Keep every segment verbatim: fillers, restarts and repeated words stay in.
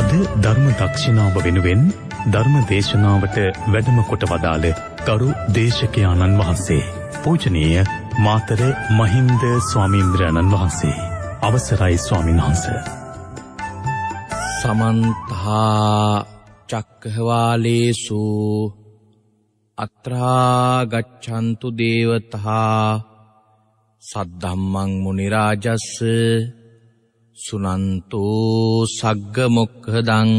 අද ධර්ම දක්ෂිනාව වෙනුවෙන් ධර්ම දේශනාවට වැඩම කොට වදාළ ගරු දේශකයාණන් වහන්සේ පූජනීය මාතර මහින්ද ස්වාමීන්ද්‍රයන්න් වහන්සේ අවසරයි ස්වාමීන් වහන්සේ. සමන්තා චක්ඛවාලේසු අත්‍රා ගච්ඡන්තු දේවතා සද්ධම්මං මුනි රාජස්ස සුනන්තෝ සග්ග මොක්ඛදං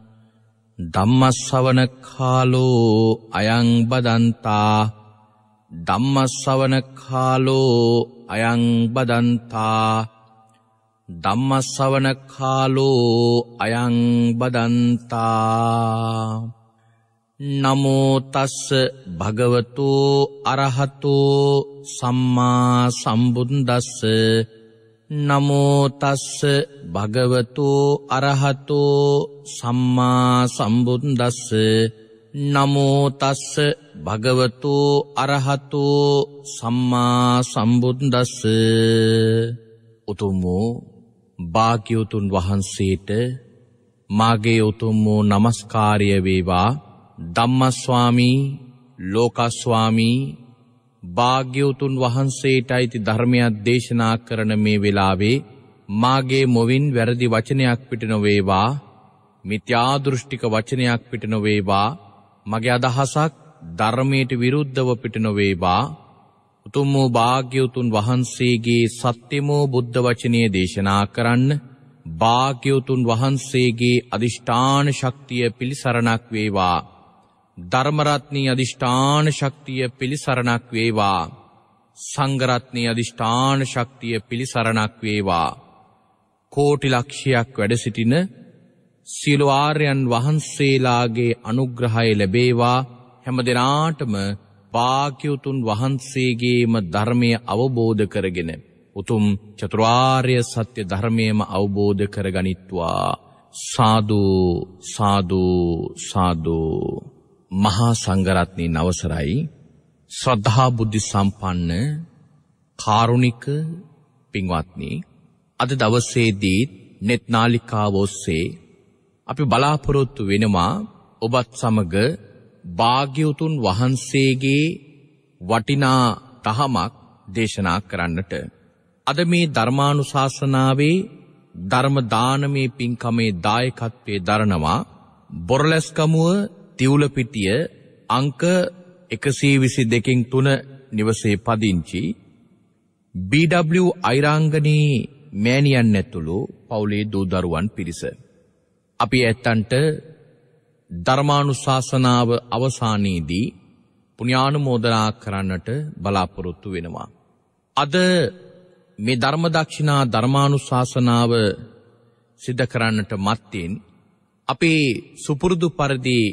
ධම්මස්සවන කාලෝ අයං බදන්තා ධම්මස්සවන කාලෝ අයං බදන්තා ධම්මස්සවන කාලෝ අයං බදන්තා. නමෝ තස්ස භගවතු අරහතෝ සම්මා සම්බුද්දස්ස නමෝ තස්ස භගවතු අරහතෝ සම්මා සම්බුද්දස්ස නමෝ තස්ස භගවතු අරහතෝ සම්මා සම්බුද්දස්ස. උතුම් වූ භාග්‍යවතුන් වහන්සේට මාගේ උතුම් වූ නමස්කාරය වේවා. ධම්මස්වාමී ලෝකස්වාමී භාග්‍යවතුන් වහන්සේට අයිති ධර්මයක් දේශනා කරන මේ වෙලාවේ මාගේ මොවින් වැරදි වචනයක් පිට නොවේවා, මිත්‍යා දෘෂ්ටික වචනයක් පිට නොවේවා, මගේ අදහසක් ධර්මයට විරුද්ධව පිට නොවේවා. උතුම් වූ භාග්‍යවතුන් වහන්සේගේ සත්‍යමෝ බුද්ධ වචනය දේශනා කරන්න භාග්‍යවතුන් වහන්සේගේ අදිෂ්ඨාන ශක්තිය පිළිසරණක් වේවා. ධර්මරත්නී අදිෂ්ඨාන ශක්තිය පිළිසරණක් වේවා. සංඝරත්නී අදිෂ්ඨාන ශක්තිය පිළිසරණක් වේවා. කෝටි ලක්ෂයක් වැඩ සිටින සියලු ආර්යයන් වහන්සේලාගේ අනුග්‍රහය ලැබේවා. හැම දිනාටම භාග්‍යවතුන් වහන්සේගේම ධර්මය අවබෝධ කරගෙන උතුම් චතුරාර්ය සත්‍ය ධර්මයම අවබෝධ කරගනිත්වා. සාදු සාදු සාදු. මහා සංඝරත්නයේ අවසරයි. ශ්‍රද්ධා බුද්ධ සම්පන්න කාරුණික පින්වත්නි, අද දවසේදී net නාලිකාව ඔස්සේ අපි බලාපොරොත්තු වෙනවා ඔබත් සමග භාග්‍යවතුන් වහන්සේගේ වටිනා දහමක් දේශනා කරන්නට. අද මේ ධර්මානුශාසනාවේ ධර්ම දානමේ පින්කමේ දායකත්වයේ දරනවා බොරලැස්කමුව තිවුලපිටිය අංක එකසිය විසි දෙකෙන් තුන නිවසේ පදිංචි බී ඩබ්ලිව් අයිරාංගනී මෑණියන් ඇතුළු පවුලේ දූ දරුවන් පිරිස. අපි ඇත්තන්ට ධර්මානුශාසනාව අවසානයේදී පුණ්‍යානුමෝදනා කරන්නට බලාපොරොත්තු වෙනවා. අද මේ ධර්ම දක්ෂිනා ධර්මානුශාසනාව සිද්ධ කරන්නට මත්තෙන් අපේ සුපුරුදු පරිදි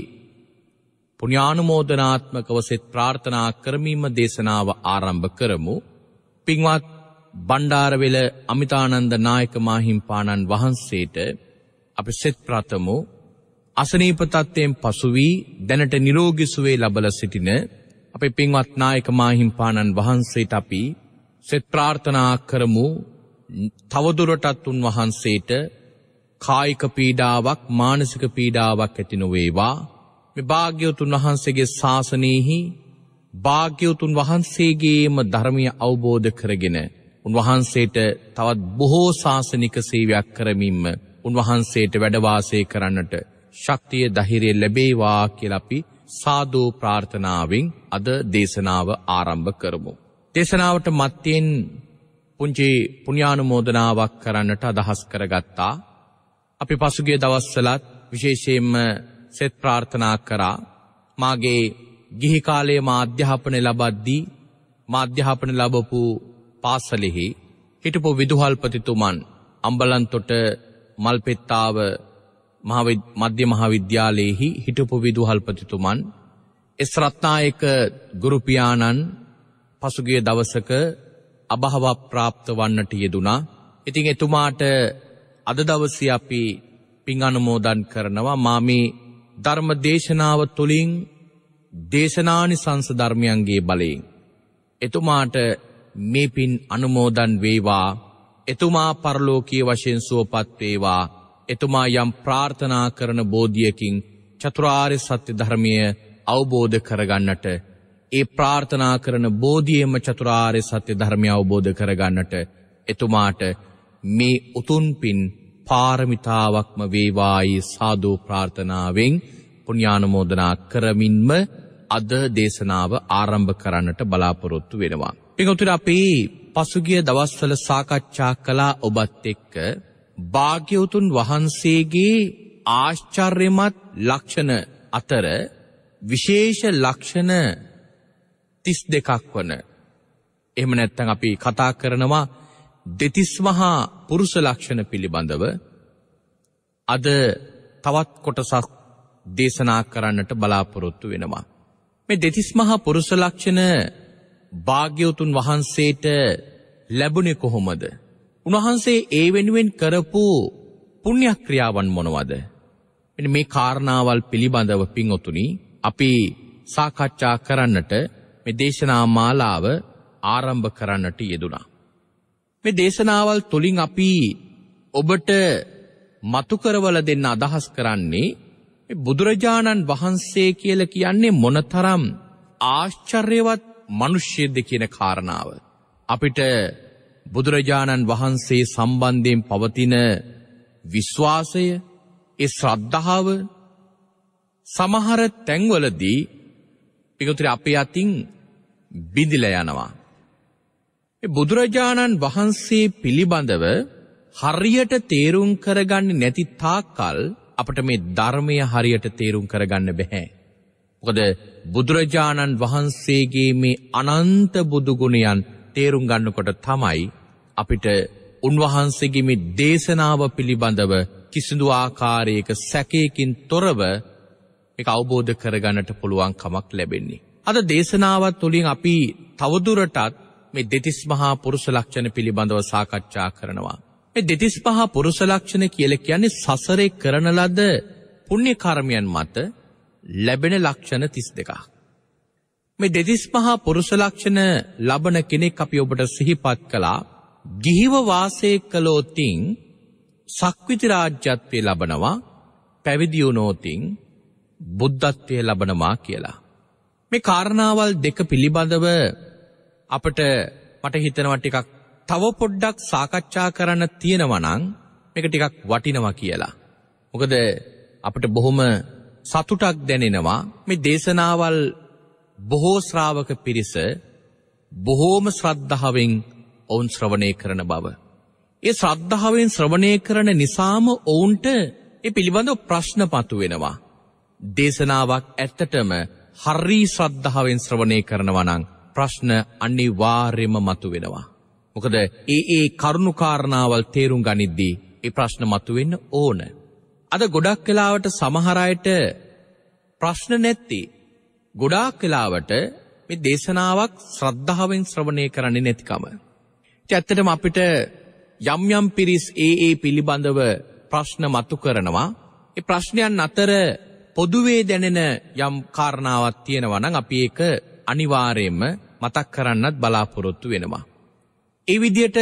පුණ්‍යානුමෝදනාත්මකව සෙත් ප්‍රාර්ථනා කරමීම දේශනාව ආරම්භ කරමු. පින්වත් බණ්ඩාරවෙල අමිතානන්ද නායක මාහිම්පාණන් වහන්සේට අපි සෙත් ප්‍රාර්ථමු. අසනීප තත්ත්වයෙන් පසු වී දැනට නිරෝගී සුවය ලබලා සිටින අපේ පින්වත් නායක මාහිම්පාණන් වහන්සේට අපි සෙත් ප්‍රාර්ථනා කරමු. තවදුරටත් උන්වහන්සේට කායික පීඩාවක් මානසික පීඩාවක් ඇති නොවේවා. මේ භාග්‍යවතුන් වහන්සේගේ ශාසනයෙහි භාග්‍යවතුන් වහන්සේගේම ධර්මය අවබෝධ කරගෙන උන්වහන්සේට තවත් බොහෝ ශාසනික සේවයක් කරමින්ම උන්වහන්සේට වැඩ වාසය කරන්නට ශක්තිය ධෛර්යය ලැබේවා කියලා අපි සාදු ප්‍රාර්ථනාවෙන් අද දේශනාව ආරම්භ කරමු. දේශනාවට මත්තෙන් පුංචි පුණ්‍යානුමෝදනාවක් කරන්නට අදහස් කරගත්තා. අපි පසුගිය දවස්වලත් විශේෂයෙන්ම සෙත් ප්‍රාර්ථනා කරා. මාගේ ගිහි කාලයේ මා අධ්‍යාපනය ලබද්දී මා අධ්‍යාපනය ලැබපු පාසලෙහි හිටපු විදුහල්පතිතුමන් අම්බලන්තොට මල්පෙත්තාව මධ්‍ය මහාවිද්‍යාලයේහි හිටපු විදුහල්පතිතුමන් එස් රත්නායක ගුරු පියාණන් පසුගිය දවසක අභාව ප්‍රාප්ත වන්නට යෙදුණා. ඉතින් එතුමාට අද දවසේ අපි පින් අනුමෝදන් කරනවා. මා මේ ධර්ම දේශනාව තුළින් දේශනානිසංස ධර්මයන්ගේ බලයෙන් එතුමාට මේ පින් අනුමෝදන් වේවා. එතුමා පරලෝකීය වශයෙන් සුවපත් වේවා. එතුමා යම් ප්‍රාර්ථනා කරන බෝධියකින් චතුරාර්ය සත්‍ය ධර්මය අවබෝධ කරගන්නට ඒ ප්‍රාර්ථනා කරන බෝධියෙම චතුරාර්ය සත්‍ය ධර්මය අවබෝධ කරගන්නට එතුමාට මේ උතුම් පින් පාරමිතාවක්ම වේවායි සාදු ප්‍රාර්ථනාවෙන් පුණ්‍යානුමෝදනා කරමින්ම අද දේශනාව ආරම්භ කරන්නට බලාපොරොත්තු වෙනවා. පිටුතුර අපි පසුගිය දවස්වල සාකච්ඡා කළා ඔබත් එක්ක භාග්‍යවතුන් වහන්සේගේ ආශ්චර්යමත් ලක්ෂණ අතර විශේෂ ලක්ෂණ තිස් දෙකක් වන එහෙම නැත්නම් අපි කතා කරනවා දෙතිස් මහා පුරුෂ ලක්ෂණ පිළිබඳව අද තවත් කොටසක් දේශනා කරන්නට බලාපොරොත්තු වෙනවා. මේ දෙතිස් මහා පුරුෂ ලක්ෂණ භාග්‍යවතුන් වහන්සේට ලැබුණේ කොහොමද? උන්වහන්සේ ඒ වෙනුවෙන් කරපු පුණ්‍ය ක්‍රියාවන් මොනවද? මෙන්න මේ කාරණාවල් පිළිබඳව පින්වතුනි අපි සාකච්ඡා කරන්නට මේ දේශනා මාලාව ආරම්භ කරන්නට යෙදුණා. මේ දේශනාවල් තුලින් අපි ඔබට මතු කරවල දෙන්න අදහස් කරන්නේ මේ බුදුරජාණන් වහන්සේ කියලා කියන්නේ මොනතරම් ආශ්චර්යවත් මිනිස්සෙක්ද කියන කාරණාව. අපිට බුදුරජාණන් වහන්සේ සම්බන්ධයෙන් පවතින විශ්වාසය, ඒ ශ්‍රද්ධාව සමහර තැන්වලදී පිටුතුරි අපේ අතින් බිඳිලා යනවා. ඒ බුදුරජාණන් වහන්සේ පිළිබඳව හරියට තේරුම් කරගන්නේ නැති තාක්කල් අපිට මේ ධර්මය හරියට තේරුම් කරගන්න බැහැ. මොකද බුදුරජාණන් වහන්සේගේ මේ අනන්ත බුදු ගුණයන් තේරුම් ගන්නකොට තමයි අපිට උන්වහන්සේගේ මේ දේශනාව පිළිබඳව කිසිදු ආකාරයක සැකයකින් තොරව ඒක අවබෝධ කරගන්නට පුළුවන් කමක් ලැබෙන්නේ. අද දේශනාවත් තුළින් අපි තවදුරටත් මේ දෙතිස් මහා පුරුෂ ලක්ෂණ පිළිබඳව සාකච්ඡා කරනවා. මේ දෙතිස් මහා පුරුෂ ලක්ෂණ කියලා කියන්නේ සසරේ කරන ලද පුණ්‍ය කර්මයන් මත ලැබෙන ලක්ෂණ තිස් දෙකක්. මේ දෙතිස් මහා පුරුෂ ලක්ෂණ ලබන කෙනෙක් අපි ඔබට සිහිපත් කළා. ගිහිව වාසය කළෝතින් සක්විති රාජ්‍යත්වයේ ලබනවා, පැවිදි වුණෝතින් බුද්ධත්වයේ ලබනවා කියලා. මේ කාරණාවල් දෙක පිළිබඳව අපට මට හිතෙනවා ටිකක් තව පොඩ්ඩක් සාකච්ඡා කරන්න තියෙනවා නම් මේක ටිකක් වටිනවා කියලා. මොකද අපිට බොහොම සතුටක් දැනෙනවා මේ දේශනාවල් බොහෝ ශ්‍රාවක පිරිස බොහෝම ශ්‍රද්ධාවෙන් ඔවුන් ශ්‍රවණය කරන බව. ඒ ශ්‍රද්ධාවෙන් ශ්‍රවණය කරන නිසාම ඔවුන්ට ඒ පිළිබඳව ප්‍රශ්න මතුවෙනවා. දේශනාවක් ඇත්තටම හරි ශ්‍රද්ධාවෙන් ශ්‍රවණය කරනවා නම් ප්‍රශ්න අනිවාර්යයෙන්ම මතුවෙනවා. මොකද ඒ ඒ කරුණු කාරණාවල් තේරුම් ගනිද්දී ඒ ප්‍රශ්න මතුවෙන්න ඕන. අද ගොඩක් වෙලාවට සමහර අයට ප්‍රශ්න නැති ගොඩාක් වෙලාවට මේ දේශනාවක් ශ්‍රද්ධාවෙන් ශ්‍රවණය කරන්නේ නැතිකම. ඒ ඇත්තටම අපිට යම් යම් පිරිස් ඒ ඒ පිළිබඳව ප්‍රශ්න මතු කරනවා. ඒ ප්‍රශ්නයන් අතර පොදුවේ දැනෙන යම් කාරණාවක් තියෙනවා නම් අපි ඒක අනිවාර්යයෙන්ම මතක් කරන්නත් බලාපොරොත්තු වෙනවා. ඒ විදිහට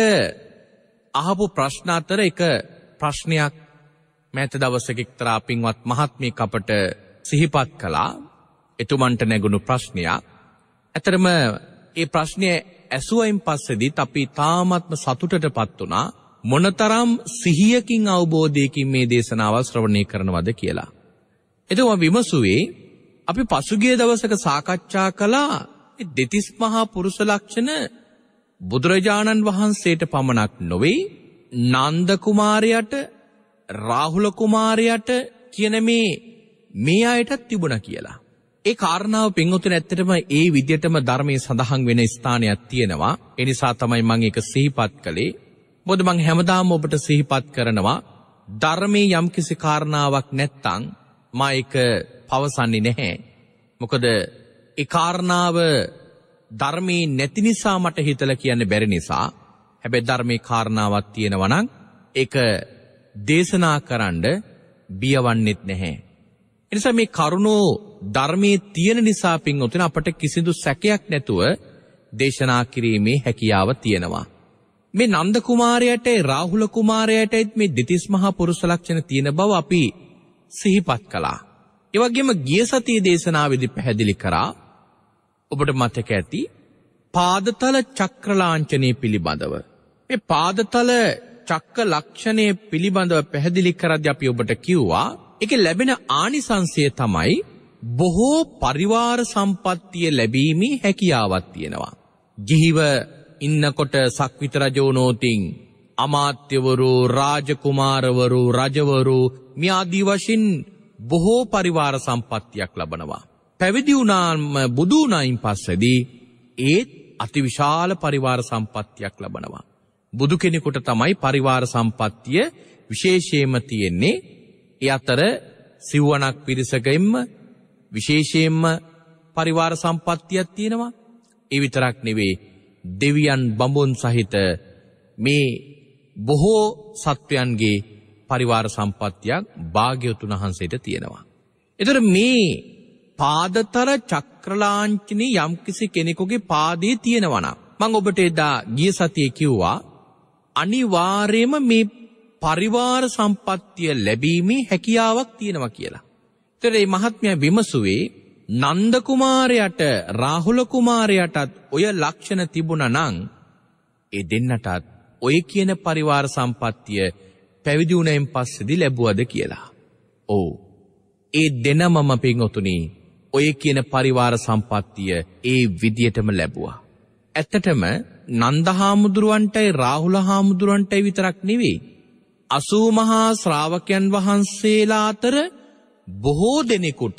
අහපු ප්‍රශ්න අතර එක ප්‍රශ්නයක් මෑත දවසක එක්තරා පින්වත් මහත්මියක් අපට සිහිපත් කළා. එතුමන්ට නැගුණු ප්‍රශ්නයක්. ඇතරම ඒ ප්‍රශ්නය ඇසුවයින් පස්සේදීත් අපි තාමත්ම සතුටටපත් වුණා මොනතරම් සිහියකින් අවබෝධයකින් මේ දේශනාවල් ශ්‍රවණය කරනවද කියලා. එතුමා විමසුවේ අපි පසුගිය දවසක සාකච්ඡා කළා මේ දෙතිස් මහා පුරුෂ ලක්ෂණ බුදුරජාණන් වහන්සේට පමණක් නොවේ නන්ද කුමාරයාට රාහුල කුමාරයාට කියන මේ මේ අයටත් තිබුණා කියලා. ඒ කාරණාව පින්වතුන් ඇත්තටම ඒ විදිහටම ධර්මයේ සඳහන් වෙන ස්ථානයක් තියෙනවා. ඒ නිසා තමයි මම ඒක සිහිපත් කළේ. මොකද මම හැමදාම ඔබට සිහිපත් කරනවා ධර්මයේ යම්කිසි කාරණාවක් නැත්තම් මම ඒක පවසන්නේ නැහැ. මොකද ඒ කාරණාව ධර්මයේ නැති නිසා මට හිතලා කියන්න බැරි නිසා. හැබැයි ධර්මයේ කාරණාවක් තියෙනවා නම් ඒක දේශනා කරන්න බියවන්නෙත් නැහැ. එනිසා මේ කරුණෝ ධර්මයේ තියෙන නිසා පින්වතුනි අපට කිසිදු සැකයක් නැතුව දේශනා කිරීමේ හැකියාව තියෙනවා. මේ නන්ද කුමාරයාට රාහුල කුමාරයාටත් මේ දෙතිස් මහා පුරුෂ ලක්ෂණ තියෙන බව අපි සිහිපත් කළා. ඒ වගේම ගිය සතියේ දේශනාවේදී පැහැදිලි කරා ඔබට මතක ඇති පාදතල චක්‍ර ලාංඡනය පිළිබඳව. මේ පාදතල චක්‍ර ලක්ෂණය පිළිබඳව පැහැදිලි කරද්දී අපි ඔබට කිව්වා ඒකේ ලැබෙන ආනිසංසය තමයි බොහෝ පරිවාර සම්පත්තිය ලැබීමේ හැකියාවක් තියෙනවා. ජීව ඉන්නකොට සක්විත රජෝනෝතින් අමාත්‍යවරු රාජකුමාරවරු රජවරු මේ ආදී වශයෙන් බොහෝ පරිවාර සම්පත්තියක් ලබනවා. පැවිදි වුණාම බුදු වුණායින් පස්සේදී ඒත් අතිවිශාල පරිවාර සම්පත්තියක් ලබනවා. බුදු කෙනෙකුට තමයි පරිවාර සම්පත්තිය විශේෂයෙන්ම තියෙන්නේ. ඒ අතර සිව්වණක් පිරිසකෙම විශේෂයෙන්ම පරිවාර සම්පත්තියක් තියෙනවා. ඒ විතරක් නෙවෙයි දෙවියන් බඹුන් සහිත මේ බොහෝ සත්වයන්ගේ පරිවාර සම්පත්තියක් භාග්‍යවතුන් වහන්සේට තියෙනවා. ඒතර මේ පාදතර චක්‍රලාංඡනේ යම්කිසි කෙනෙකුගේ පාදයේ තියෙනවා නම් මම ඔබට එදා ගිය සතියේ කිව්වා අනිවාර්යයෙන්ම මේ පරිවාර සම්පත්තිය ලැබීමේ හැකියාවක් තියෙනවා කියලා. ඒතර මේ මහත්මයා විමසුවේ නන්ද කුමාරයාට රාහුල කුමාරයාටත් ඔය ලක්ෂණ තිබුණා නම් ඒ දෙන්නටත් ඔය කියන පරිවාර සම්පත්තිය පැවිදි වුණෙන් පස්සේදී ලැබුවද කියලා. ඔව්. ඒ දෙනමම පින්වතුනි ඔය කියන පරිවාර සම්පත්තිය ඒ විදියටම ලැබුවා. ඇත්තටම නන්ද හාමුදුරුවන්ටයි රාහුල හාමුදුරුවන්ටයි විතරක් නෙවෙයි අසූ මහා ශ්‍රාවකයන් වහන්සේලා අතර බොහෝ දෙනෙකුට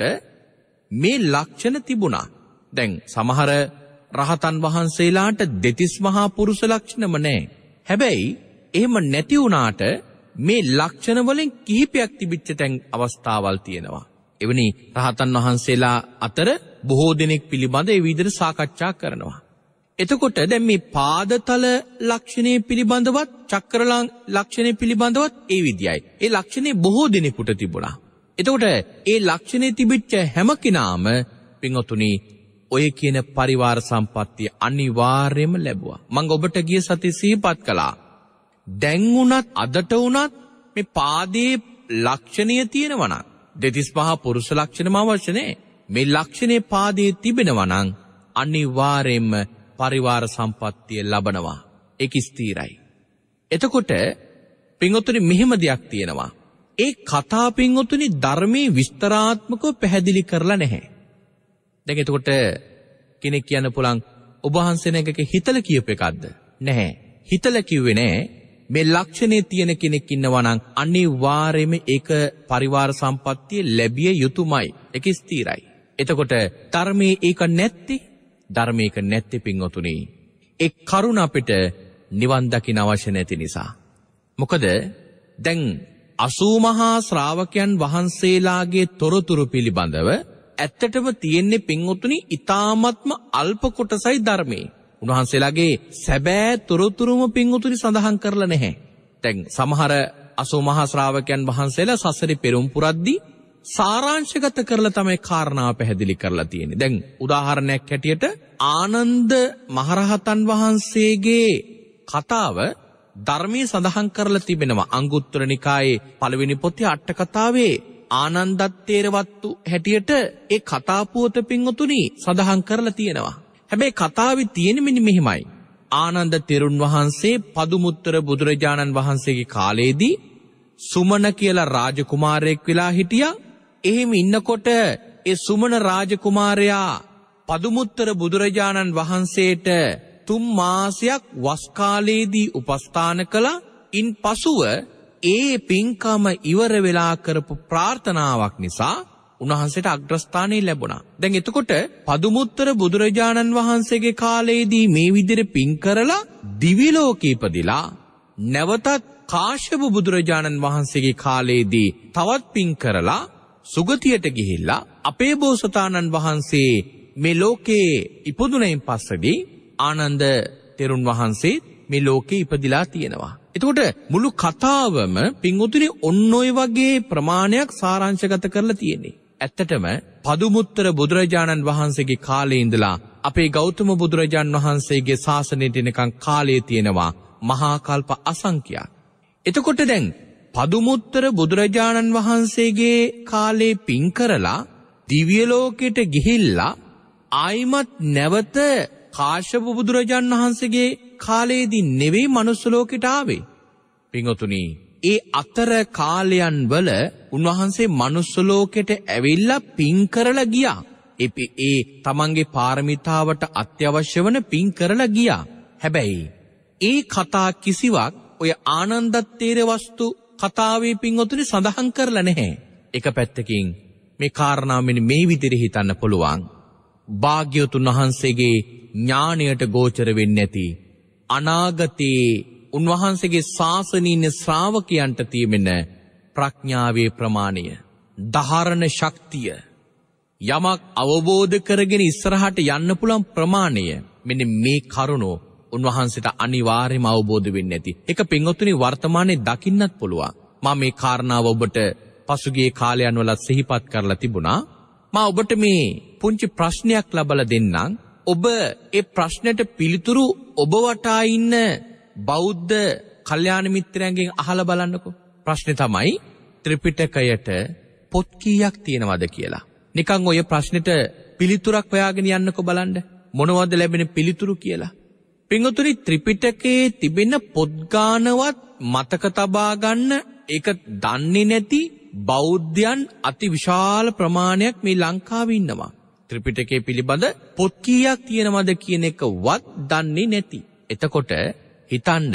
මේ ලක්ෂණ තිබුණා. දැන් සමහර රහතන් වහන්සේලාට දෙතිස් මහා පුරුෂ ලක්ෂණම නැහැ. හැබැයි එහෙම නැති වුණාට මේ ලක්ෂණ වලින් කිහිපයක් තිබිච්ච තැන් අවස්ථාවල් තියෙනවා. එවැනි රහතන් වහන්සේලා අතර බොහෝ දෙනෙක් පිළිබඳ ඒ විදිහට සාකච්ඡා කරනවා. එතකොට දැන් මේ පාදතල ලක්ෂණේ පිළිබඳවත් චක්‍රලං ලක්ෂණේ පිළිබඳවත් ඒ විදියයි. ඒ ලක්ෂණේ බොහෝ දෙනෙකුට තිබුණා. එතකොට ඒ ලක්ෂණේ තිබිච්ච හැම කෙනාම පින්වතුනි ඔය කියන පරිවාර සම්පත්තිය අනිවාර්යයෙන්ම ලැබුවා. මම ඔබට ගිය සතියේ සිහිපත් කළා. දැන් උනත් අදට උනත් මේ පාදයේ ලක්ෂණය තියෙනවා නම් දෙතිස් මහා පුරුෂ ලක්ෂණම අවශ්‍ය නැහැ. මේ ලක්ෂණේ පාදයේ තිබෙනවා නම් අනිවාර්යයෙන්ම පරිවාර සම්පත්තිය ලබනවා. ඒක ස්ථිරයි. එතකොට පින්වතුනි මෙහෙම දෙයක් තියෙනවා. ඒ කතා පින්වතුනි ධර්මයේ විස්තරාත්මකව පැහැදිලි කරලා නැහැ. දැන් එතකොට කෙනෙක් කියන්න පුළුවන් ඔබ වහන්සේ නැගක හිතලා කියප එකක්ද? නැහැ. හිතලා කිව්වේ නැහැ. මේ ලක්ෂණේ තියෙන කෙනෙක් ඉන්නවා නම් අනිවාර්යයෙන්ම ඒක පරිවාර සම්පත්තිය ලැබිය යුතුයමයි. ඒක ස්ථිරයි. එතකොට ධර්මයේ ඒක නැත්තේ ධර්මයක නැත්තේ පින්වතුනි. ඒ කරුණ අපිට නිවන් දකින්න අවශ්‍ය නැති නිසා. මොකද දැන් අසූ මහා ශ්‍රාවකයන් වහන්සේලාගේ තොරතුරු පිළිබඳව ඇත්තටම තියෙන්නේ පින්වතුනි ඊ타ත්ම අල්ප කොටසයි ධර්මයේ. උන්වහන්සේලාගේ සැබෑ තොරතුරුම පින්වතුනි සඳහන් කරලා නැහැ. දැන් සමහර අසූ මහා ශ්‍රාවකයන් වහන්සේලා සසරේ පෙරම් පුරද්දී සාරාංශගත කරලා තමයි කාරණාව පැහැදිලි කරලා තියෙන්නේ. දැන් උදාහරණයක් හැටියට ආනන්ද මහරහතන් වහන්සේගේ කතාව ධර්මයේ සඳහන් කරලා තිබෙනවා. අංගුත්තර නිකායේ පළවෙනි පොතේ අට කතාවේ ආනන්දත්තේරවත්තු හැටියට ඒ කතා පුවත පින්වතුනි සඳහන් කරලා තියෙනවා. හැබැයි කතාවේ තියෙන්නේ මෙන්න මෙහිමයි. ආනන්ද තෙරුන් වහන්සේ පදුමුත්තර බුදුරජාණන් වහන්සේගේ කාලයේදී සුමන කියලා රාජකුමාරයෙක් වෙලා හිටියා. එහෙම ඉන්නකොට ඒ සුමන රාජකුමාරයා පදුමුත්තර බුදුරජාණන් වහන්සේට තුන් මාසයක් වස් කාලයේදී උපස්ථාන කළා. ඉන් පසුව ඒ පින්කම ඉවර වෙලා කරපු ප්‍රාර්ථනාවක් නිසා උන්වහන්සේට අග්‍රස්ථානය ලැබුණා. දැන් එතකොට පදුමුත්තර බුදුරජාණන් වහන්සේගේ කාලයේදී මේ විදිහට පින් කරලා දිවි ලෝකෙ ඉපදිලා නැවතත් කාශ්‍යප බුදුරජාණන් වහන්සේගේ කාලයේදී තවත් පින් කරලා සුගතියට ගිහිල්ලා අපේ බෝසතාණන් වහන්සේ මේ ලෝකේ ඉපදුණයින් පස්සේදී ආනන්ද තෙරුන් වහන්සේ මේ ලෝකේ ඉපදිලා තියෙනවා. එතකොට මුළු කතාවම පින්වතුනි ඔන්න ඔය වගේ ප්‍රමාණයක් සාරාංශගත කරලා තියෙන්නේ. ඇත්තටම පදුමුත්තර බුදුරජාණන් වහන්සේගේ කාලේ ඉඳලා අපේ ගෞතම බුදුරජාණන් වහන්සේගේ ශාසනයට එනකන් කාලය තියෙනවා මහා කල්ප අසංඛ්‍යාත. එතකොට දැන් පදුමුත්තර බුදුරජාණන් වහන්සේගේ කාලේ පින් කරලා දිව්‍ය ලෝකෙට ගිහිල්ලා ආයිමත් නැවත කාශ්‍යප බුදුරජාණන් වහන්සේගේ කාලේදී නෙවෙයි මනුස්ස ලෝකෙට ආවේ. පින්වතුනි, ඒ අතර කාලයන් වල උන්වහන්සේ මනුස්ස ලෝකෙට ඇවිල්ලා පින් කරලා ගියා. ඒ ඒ තමන්ගේ පාරමිතාවට අත්‍යවශ්‍ය වන පින් කරලා ගියා. හැබැයි ඒ කතා කිසිවක් ඔය ආනන්දත්තේර වස්තු කතාවේ පින්වතුනි සඳහන් කරලා නැහැ. එක පැත්තකින් මේ කාරණා මෙන්න මේ විදිහට හිතන්න පුළුවන්. භාග්‍යවතුන් වහන්සේගේ ඥාණයට ගෝචර වෙන්නේ නැති අනාගතයේ උන්වහන්සේගේ ශාසනීය ශ්‍රාවකයන්ට තියෙන ප්‍රඥාවේ ප්‍රමාණය, ධාරණ ශක්තිය, යමක් අවබෝධ කරගෙන ඉස්සරහට යන්න පුළුවන් ප්‍රමාණය, මෙන්න මේ කරුණෝ උන්වහන්සේට අනිවාර්යයෙන්ම අවබෝධ වෙන්නේ නැති. ඒක පින්වතුනි වර්තමානයේ දකින්නත් පුළුවන්. මම මේ කාරණාව ඔබට පසුගිය කාලයන් වල සිහිපත් කරලා තිබුණා. මම ඔබට මේ පුංචි ප්‍රශ්නයක් ලබලා දෙන්නම්. ඔබ ඒ ප්‍රශ්නෙට පිළිතුරු ඔබ වටා ඉන්න බෞද්ධ කල්යාණ මිත්‍රයන්ගෙන් අහලා බලන්නකෝ. ප්‍රශ්නේ තමයි ත්‍රිපිටකයට පොත් කීයක් තියෙනවද කියලා. නිකන් ඔය ප්‍රශ්නෙට පිළිතුරක් හොයාගෙන යන්නකෝ බලන්න. මොනවද ලැබෙන පිළිතුරු කියලා. පින්වතුනි, ත්‍රිපිටකයේ තිබෙන පොත් ගානවත් මතක තබා ගන්න ඒක දන්නේ නැති බෞද්ධයන් අති විශාල ප්‍රමාණයක් මේ ලංකාවේ ඉන්නවා. ත්‍රිපිටකයේ පිළිබඳ පොත් කීයක් තියෙනවද කියන එකවත් දන්නේ නැති. එතකොට හිතන්න,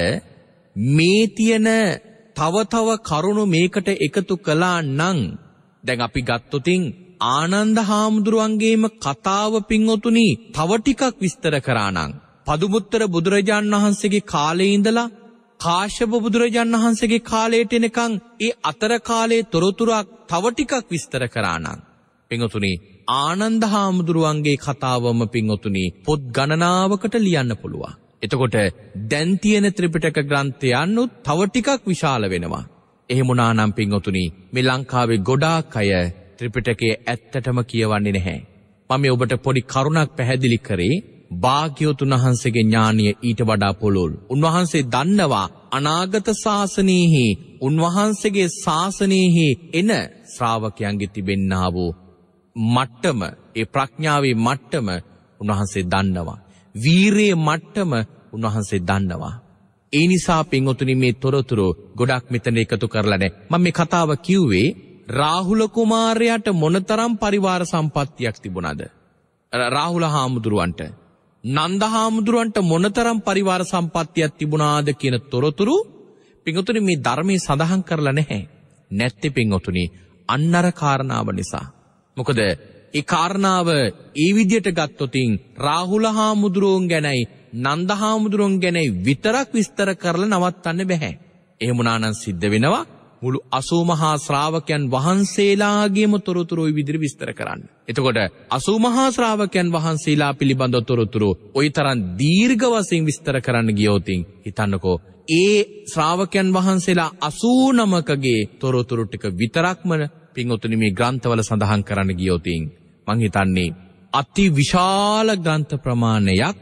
මේ තියෙන තව තව කරුණු මේකට එකතු කළා නම්, දැන් අපි ගත්තොතින් ආනන්ද හාමුදුරුවන්ගේම කතාව පින්වතුනි තව ටිකක් විස්තර කරා නම්, පදුමුත්තර බුදුරජාණන් වහන්සේගේ කාලේ ඉඳලා කාශ්‍යප බුදුරජාණන් වහන්සේගේ කාලයට එනකන් ඒ අතර කාලයේ තොරතුරක් තව ටිකක් විස්තර කරා නම්, පින්වතුනි ආනන්ද හාමුදුරුවන්ගේ කතාවම පින්වතුනි පොත් ගණනාවකට ලියන්න පුළුවන්. එතකොට දැන් තියෙන ත්‍රිපිටක ග්‍රන්ථයන්ුත් තව ටිකක් විශාල වෙනවා. එහෙම වුණා නම් පින්වතුනි, මේ ලංකාවේ ගොඩාක් අය ත්‍රිපිටකයේ ඇත්තටම කියවන්නේ නැහැ. මම ඔබට පොඩි කරුණක් පැහැදිලි කරේ. භාග්‍යවතුන් වහන්සේගේ ඥානිය ඊට වඩා පොළොල්. උන්වහන්සේ දන්නවා අනාගත ශාසනයෙහි උන්වහන්සේගේ ශාසනයෙහි එන ශ්‍රාවකයන්ගේ තිබෙන්නා වූ මට්ටම, ඒ ප්‍රඥාවේ මට්ටම උන්වහන්සේ දන්නවා. වීරියේ මට්ටම උන්වහන්සේ දන්නවා. ඒ නිසා පින්වතුනි මේ තොරතුරු ගොඩක් මෙතන එකතු කරලා නැහැ. මම මේ කතාව කිව්වේ රාහුල කුමාරයාට මොනතරම් පරිවාර සම්පත්තියක් තිබුණාද? රාහුල හාමුදුරුවන්ට, නන්ද හාමුදුරුවන්ට මොනතරම් පරිවාර සම්පත්තියක් තිබුණාද කියන තොරතුරු පින්වතුනි මේ ධර්මයේ සඳහන් කරලා නැහැ. නැත්තේ පින්වතුනි අන්නර කාරණාව නිසා. මොකද ඒ කාරණාව ඒ විදියට ගත්තොතින් රාහුල හාමුදුරුවන් ගැනයි නන්ද හාමුදුරුවන් ගැනයි විතරක් විස්තර කරලා නවත්තන්න බෑ. එහෙම වුණා නම් සිද්ධ වෙනවා මුළු අසූ මහා ශ්‍රාවකයන් වහන්සේලාගේම තොරතුරු ওই විදිහට විස්තර කරන්න. එතකොට අසූ මහා ශ්‍රාවකයන් වහන්සේලා පිළිබඳ තොරතුරු ওই තරම් දීර්ඝ වශයෙන් විස්තර කරන්න ගියොතින් හිතන්නකෝ ඒ ශ්‍රාවකයන් වහන්සේලා අසූ නමකගේ තොරතුරු ටික විතරක්ම පින්වතුනි මේ ග්‍රන්ථවල සඳහන් කරන්න ගියොතින් මං හිතන්නේ අති විශාල ග්‍රන්ථ ප්‍රමාණයක්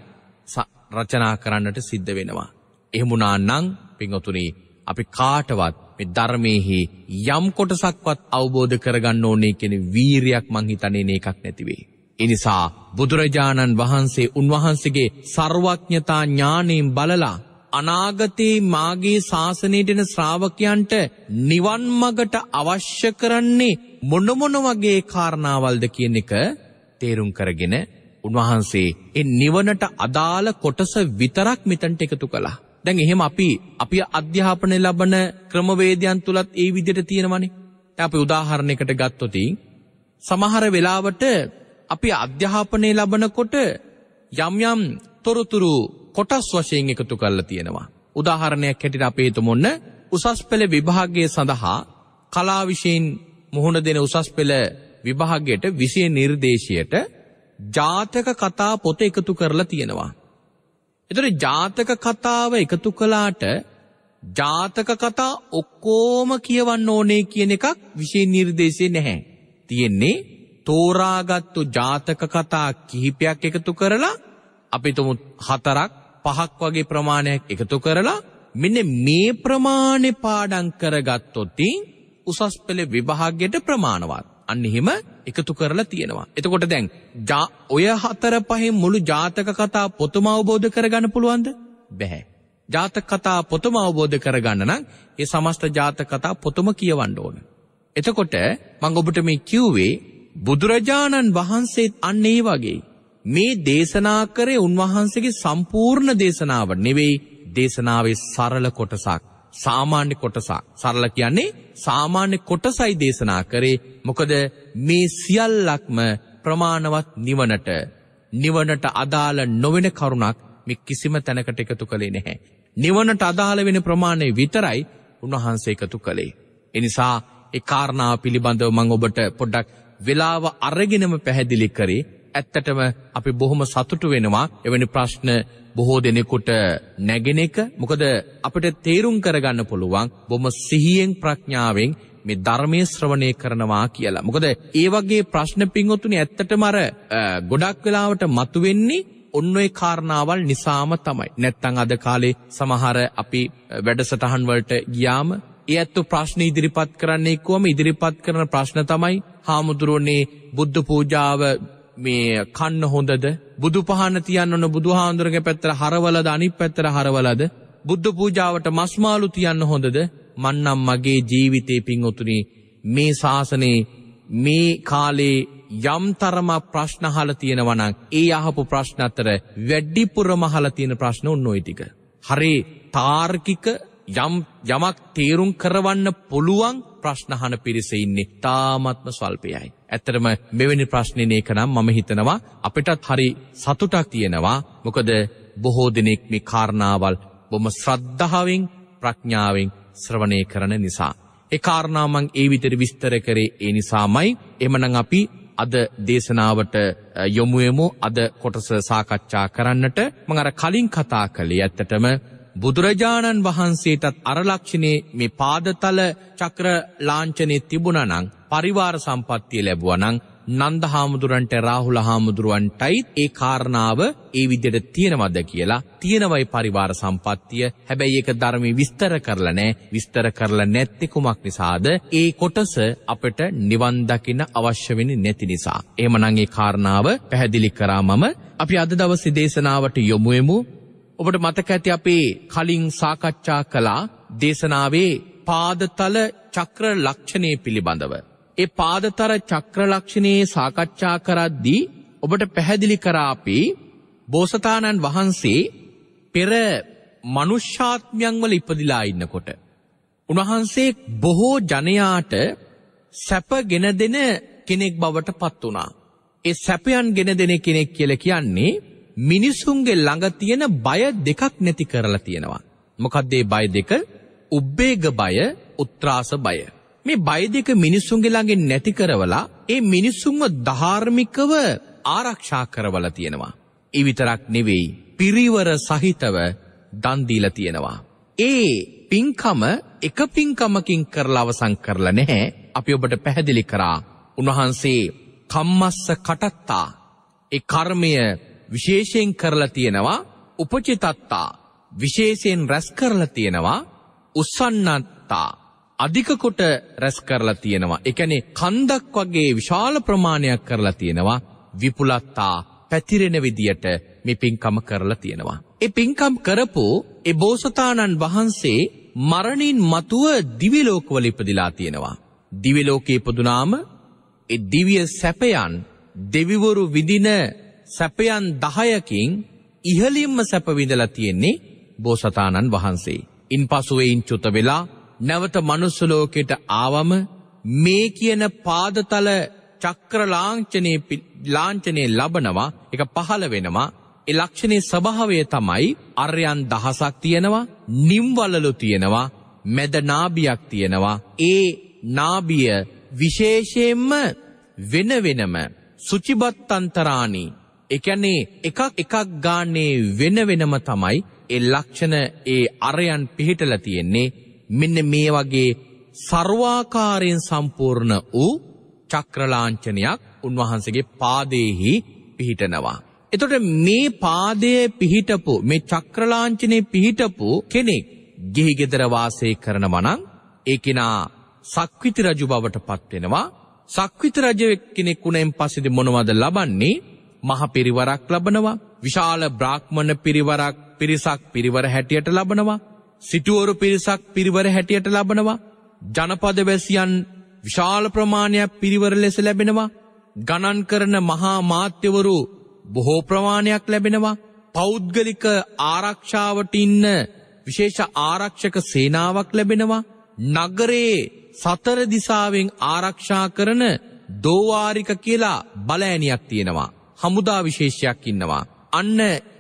රචනා කරන්නට සිද්ධ වෙනවා. එහෙම වුණා නම් පින්වතුනි අපි කාටවත් මේ ධර්මයේ යම් කොටසක්වත් අවබෝධ කරගන්න ඕනේ කියන වීරියක් මං හිතන්නේ එකක් නැති වෙයි. ඒ නිසා බුදුරජාණන් වහන්සේ උන්වහන්සේගේ සර්වඥතා ඥාණයෙන් බලලා අනාගතේ මාගේ ශාසනයට එන ශ්‍රාවකයන්ට නිවන් මඟට අවශ්‍ය කරන්නේ මොන මොන වගේ කාරණාවල්ද කියන එක තේරුම් කරගෙන උන්වහන්සේ ඒ නිවනට අදාළ කොටස විතරක් මෙතනට එකතු කළා. දැන් එහෙම අපි අපි අධ්‍යාපනය ලබන ක්‍රමවේදයන් තුලත් ඒ විදිහට තියෙනවනේ. දැන් අපි උදාහරණයකට ගත්තොත් සමහර වෙලාවට අපි අධ්‍යාපනය ලබනකොට යම් යම් තොරතුරු කොටස් වශයෙන් එකතු කරලා තියෙනවා. උදාහරණයක් හැටියට අපි හිතමු ඔන්න උසස් පෙළ විභාගය සඳහා කලා විෂයෙන් මුහුණ දෙන උසස් පෙළ විභාගයට විෂය නිර්දේශයට ජාතක කතා පොත එකතු කරලා තියෙනවා. එතකොට ජාතක කතාව එකතු කළාට ජාතක කතා ඔක්කොම කියවන්න ඕනේ කියන එකක් විෂය නිර්දේශයේ නැහැ. තියෙන්නේ තෝරාගත්තු ජාතක කතා කිහිපයක් එකතු කරලා අපි තුමු හතරක් පහක් වගේ ප්‍රමාණයක් එකතු කරලා මෙන්න මේ ප්‍රමාණය පාඩම් කරගත්තොත් උසස් පෙළ විභාගයට ප්‍රමාණවත්. අන්න එහෙම එකතු කරලා තියෙනවා. එතකොට දැන් ඔය හතර පහෙන් මුළු ජාතක කතා පොතම අවබෝධ කරගන්න පුළුවන්ද? බැහැ. ජාතක කතා පොතම අවබෝධ කරගන්න නම් ඒ සමස්ත ජාතක කතා පොතම කියවන්න ඕන. එතකොට මම ඔබට මේ කිව්වේ බුදුරජාණන් වහන්සේත් අන්න ඒ වගේ මේ දේශනා කරේ උන්වහන්සේගේ සම්පූර්ණ දේශනාව නෙවෙයි, දේශනාවේ සරල කොටසක්, සාමාන්‍ය කොටසක්. සරල කියන්නේ සාමාන්‍ය කොටසයි දේශනා කරේ. මොකද මේ සියල්ලක්ම ප්‍රමාණවත් නිවනට නිවනට අදාළ නොවන කරුණක් මේ කිසිම තැනකට එකතු කළේ නැහැ. නිවනට අදාළ වෙන ප්‍රමාණය විතරයි උන්වහන්සේ එකතු කළේ. ඒ නිසා ඒ කාරණාව පිළිබඳව මම ඔබට පොඩ්ඩක් වෙලාව අරගෙනම පැහැදිලි කරේ. ඇත්තටම අපි බොහොම සතුටු වෙනවා එවැනි ප්‍රශ්න බොහෝ දෙනෙකුට නැගෙන එක. මොකද අපිට තේරුම් කරගන්න පුළුවන් බොහොම සිහියෙන් ප්‍රඥාවෙන් මේ ධර්මයේ ශ්‍රවණය කරනවා කියලා. මොකද ඒ වගේ ප්‍රශ්න පින්වතුනි ඇත්තටම අර ගොඩක් වෙලාවට මතුවෙන්නේ ඔන්න ඔය කාරණාවල් නිසාම තමයි. නැත්තම් අද කාලේ සමහර අපි වැඩසටහන් වලට ගියාම ඒ ඇත්තෝ ප්‍රශ්න ඉදිරිපත් කරන්නේ කොහොම ඉදිරිපත් කරන ප්‍රශ්න තමයි හාමුදුරුවනේ බුද්ධ පූජාව මේ කන්න හොඳද? බුදු පහන තියන්න ඕන බුදුහාඳුරගේ පැත්තට හරවලද අනිත් පැත්තට හරවලද? බුද්ධ පූජාවට මස් මාළු තියන්න හොඳද? මන්නම් මගේ ජීවිතේ පින්වතුනි මේ ශාසනේ මේ කාලේ යම් තරම ප්‍රශ්න අහලා තියෙනවා නම් ඒ අහපු ප්‍රශ්න අතර වැඩිපුරම අහලා තියෙන ප්‍රශ්න උන් ওই ටික. හරි තාර්කික යම් යමක් තේරුම් කරවන්න පුළුවන් ප්‍රශ්න අහන පිරිස ඉන්නේ තාමත්ම ස්වල්පයයි. ඇත්තටම මෙවැනි ප්‍රශ්නේ එක නම් මම හිතනවා අපිටත් හරි සතුටක් තියෙනවා. මොකද බොහෝ දෙනෙක් මේ කාරණාවල් බොහොම ශ්‍රද්ධාවෙන් ප්‍රඥාවෙන් ශ්‍රවණය කරන නිසා. ඒ කාරණා මම ඒ විදිහට විස්තර කරේ ඒ නිසාමයි. එහෙමනම් අපි අද දේශනාවට යොමු වෙමු. අද කොටස සාකච්ඡා කරන්නට මම අර කලින් කතා කළේ ඇත්තටම බුදුරජාණන් වහන්සේටත් අර ලක්ෂණේ මේ පාදතල චක්‍ර ලාංඡනේ තිබුණා නම් පරිවාර සම්පත්තිය ලැබුවා නම් නන්ද හාමුදුරන්ට රාහුල හාමුදුරුවන්ටයි ඒ කාරණාව ඒ විදිහට තියෙනවද කියලා. තියෙනවයි පරිවාර සම්පත්තිය. හැබැයි ඒක ධර්මයේ විස්තර කරලා නැහැ. විස්තර කරලා නැත්තේ කුමක් නිසාද? ඒ කොටස අපිට නිවන් දකින්න අවශ්‍ය වෙන්නේ නැති නිසා. එහෙමනම් ඒ කාරණාව පැහැදිලි කරා මම. අපි අද දවසේ දේශනාවට යොමු වෙමු. ඔබට මතක ඇති අපි කලින් සාකච්ඡා කළා දේශනාවේ පාදතල චක්‍ර ලක්ෂණය පිළිබඳව. ඒ පාදතර චක්‍ර ලක්ෂණයේ සාකච්ඡා කරද්දී ඔබට පැහැදිලි කරා අපි බෝසතාණන් වහන්සේ පෙර මනුෂ්‍යාත්මයන් වල ඉපදිලා ඉන්නකොට උන්වහන්සේ බොහෝ ජනයාට සැප ගෙන දෙන කෙනෙක් බවට පත් වුණා. ඒ සැපයන් ගෙන දෙන කෙනෙක් කියලා කියන්නේ මිනිසුන්ගේ ළඟ තියෙන බය දෙකක් නැති කරලා තියෙනවා. මොකක්ද මේ බය දෙක? උබ්බේග බය, උත්‍රාස බය. මේ බය දෙක මිනිසුන්ගේ ළඟින් නැති කරවලා ඒ මිනිසුන්ව ධාර්මිකව ආරක්ෂා කරවලා තියෙනවා. ඒ විතරක් නෙවෙයි පිරිවර සහිතව දන් දීලා තියෙනවා. ඒ පින්කම එක පින්කමකින් කරලා අවසන් කරලා නැහැ. අපි ඔබට පැහැදිලි කරා උන්වහන්සේ කම්මස්ස කටත්තා ඒ කර්මය විශේෂයෙන් කරලා තියෙනවා. උපචිතත්තා විශේෂයෙන් රැස් කරලා තියෙනවා. උස්සන්නත්තා අධික කොට රැස් කරලා තියෙනවා. ඒ කියන්නේ කන්දක් වගේ විශාල ප්‍රමාණයක් කරලා තියෙනවා. විපුලත්තා පැතිරෙන විදියට මේ පින්කම කරලා තියෙනවා. ඒ පින්කම් කරපු ඒ බෝසතාණන් වහන්සේ මරණින් මතුව දිව්‍ය ලෝකවල ඉපදිලා තියෙනවා. දිව්‍ය ලෝකේ ඉපදුනාම ඒ දිව්‍ය සැපයන් දෙවිවරු විඳින සැපයන් දහයකින් ඉහළින්ම සැප විඳලා තියෙන්නේ බෝසතාණන් වහන්සේ. ඉන්පසු එයින් චුත වෙලා නැවත මනුස්ස ලෝකයට ආවම මේ කියන පාදතල චක්‍ර ලාංඡනේ ලාංඡනේ ලබනවා. ඒක පහළ වෙනවා. ඒ ලක්ෂණේ ස්වභාවය තමයි අරයන් දහසක් තියෙනවා, නිම්වලලු තියෙනවා, මැද නාභියක් තියෙනවා. ඒ නාභිය විශේෂයෙන්ම වෙන වෙනම සුචිබත්තන්තරාණි ඒ කියන්නේ එකක් එකක් ගානේ වෙන වෙනම තමයි ඒ ලක්ෂණ ඒ අරයන් පිහිටලා තියෙන්නේ. මෙන්න මේ වගේ ਸਰවාකාරයෙන් සම්පූර්ණ වූ චක්‍රලාංඡනයක් උන්වහන්සේගේ පාදයේහි පිහිටනවා. එතකොට මේ පාදයේ පිහිටපු මේ චක්‍රලාංඡනේ පිහිටපු කෙනෙක් ගිහි ගෙදර වාසය කරනවා නම් ඒ කෙනා සක්විති රජු බවට පත් වෙනවා. සක්විති රජ කෙනෙක් වුණෙන් පස්සේදී මොනවද ලබන්නේ? මහ පිරිවරක් ලබනවා. විශාල බ්‍රාහ්මණ පිරිවරක් පිරිසක් පිරිවර හැටියට ලබනවා. සිටුවරු පිරිසක් පිරිවර හැටියට ලබනවා. ජනපද වැසියන් විශාල ප්‍රමාණයක් පිරිවර ලෙස ලැබෙනවා. ගණන් කරන මහා මාත්‍යවරු බොහෝ ප්‍රමාණයක් ලැබෙනවා. පෞද්ගලික ආරක්ෂාවට ඉන්න විශේෂ ආරක්ෂක සේනාවක් ලැබෙනවා. නගරේ සතර දිසාවෙන් ආරක්ෂා කරන දෝවාරික කියලා බලෑනියක් තියෙනවා. හමුදා විශේෂයක් ඉන්නවා. අන්න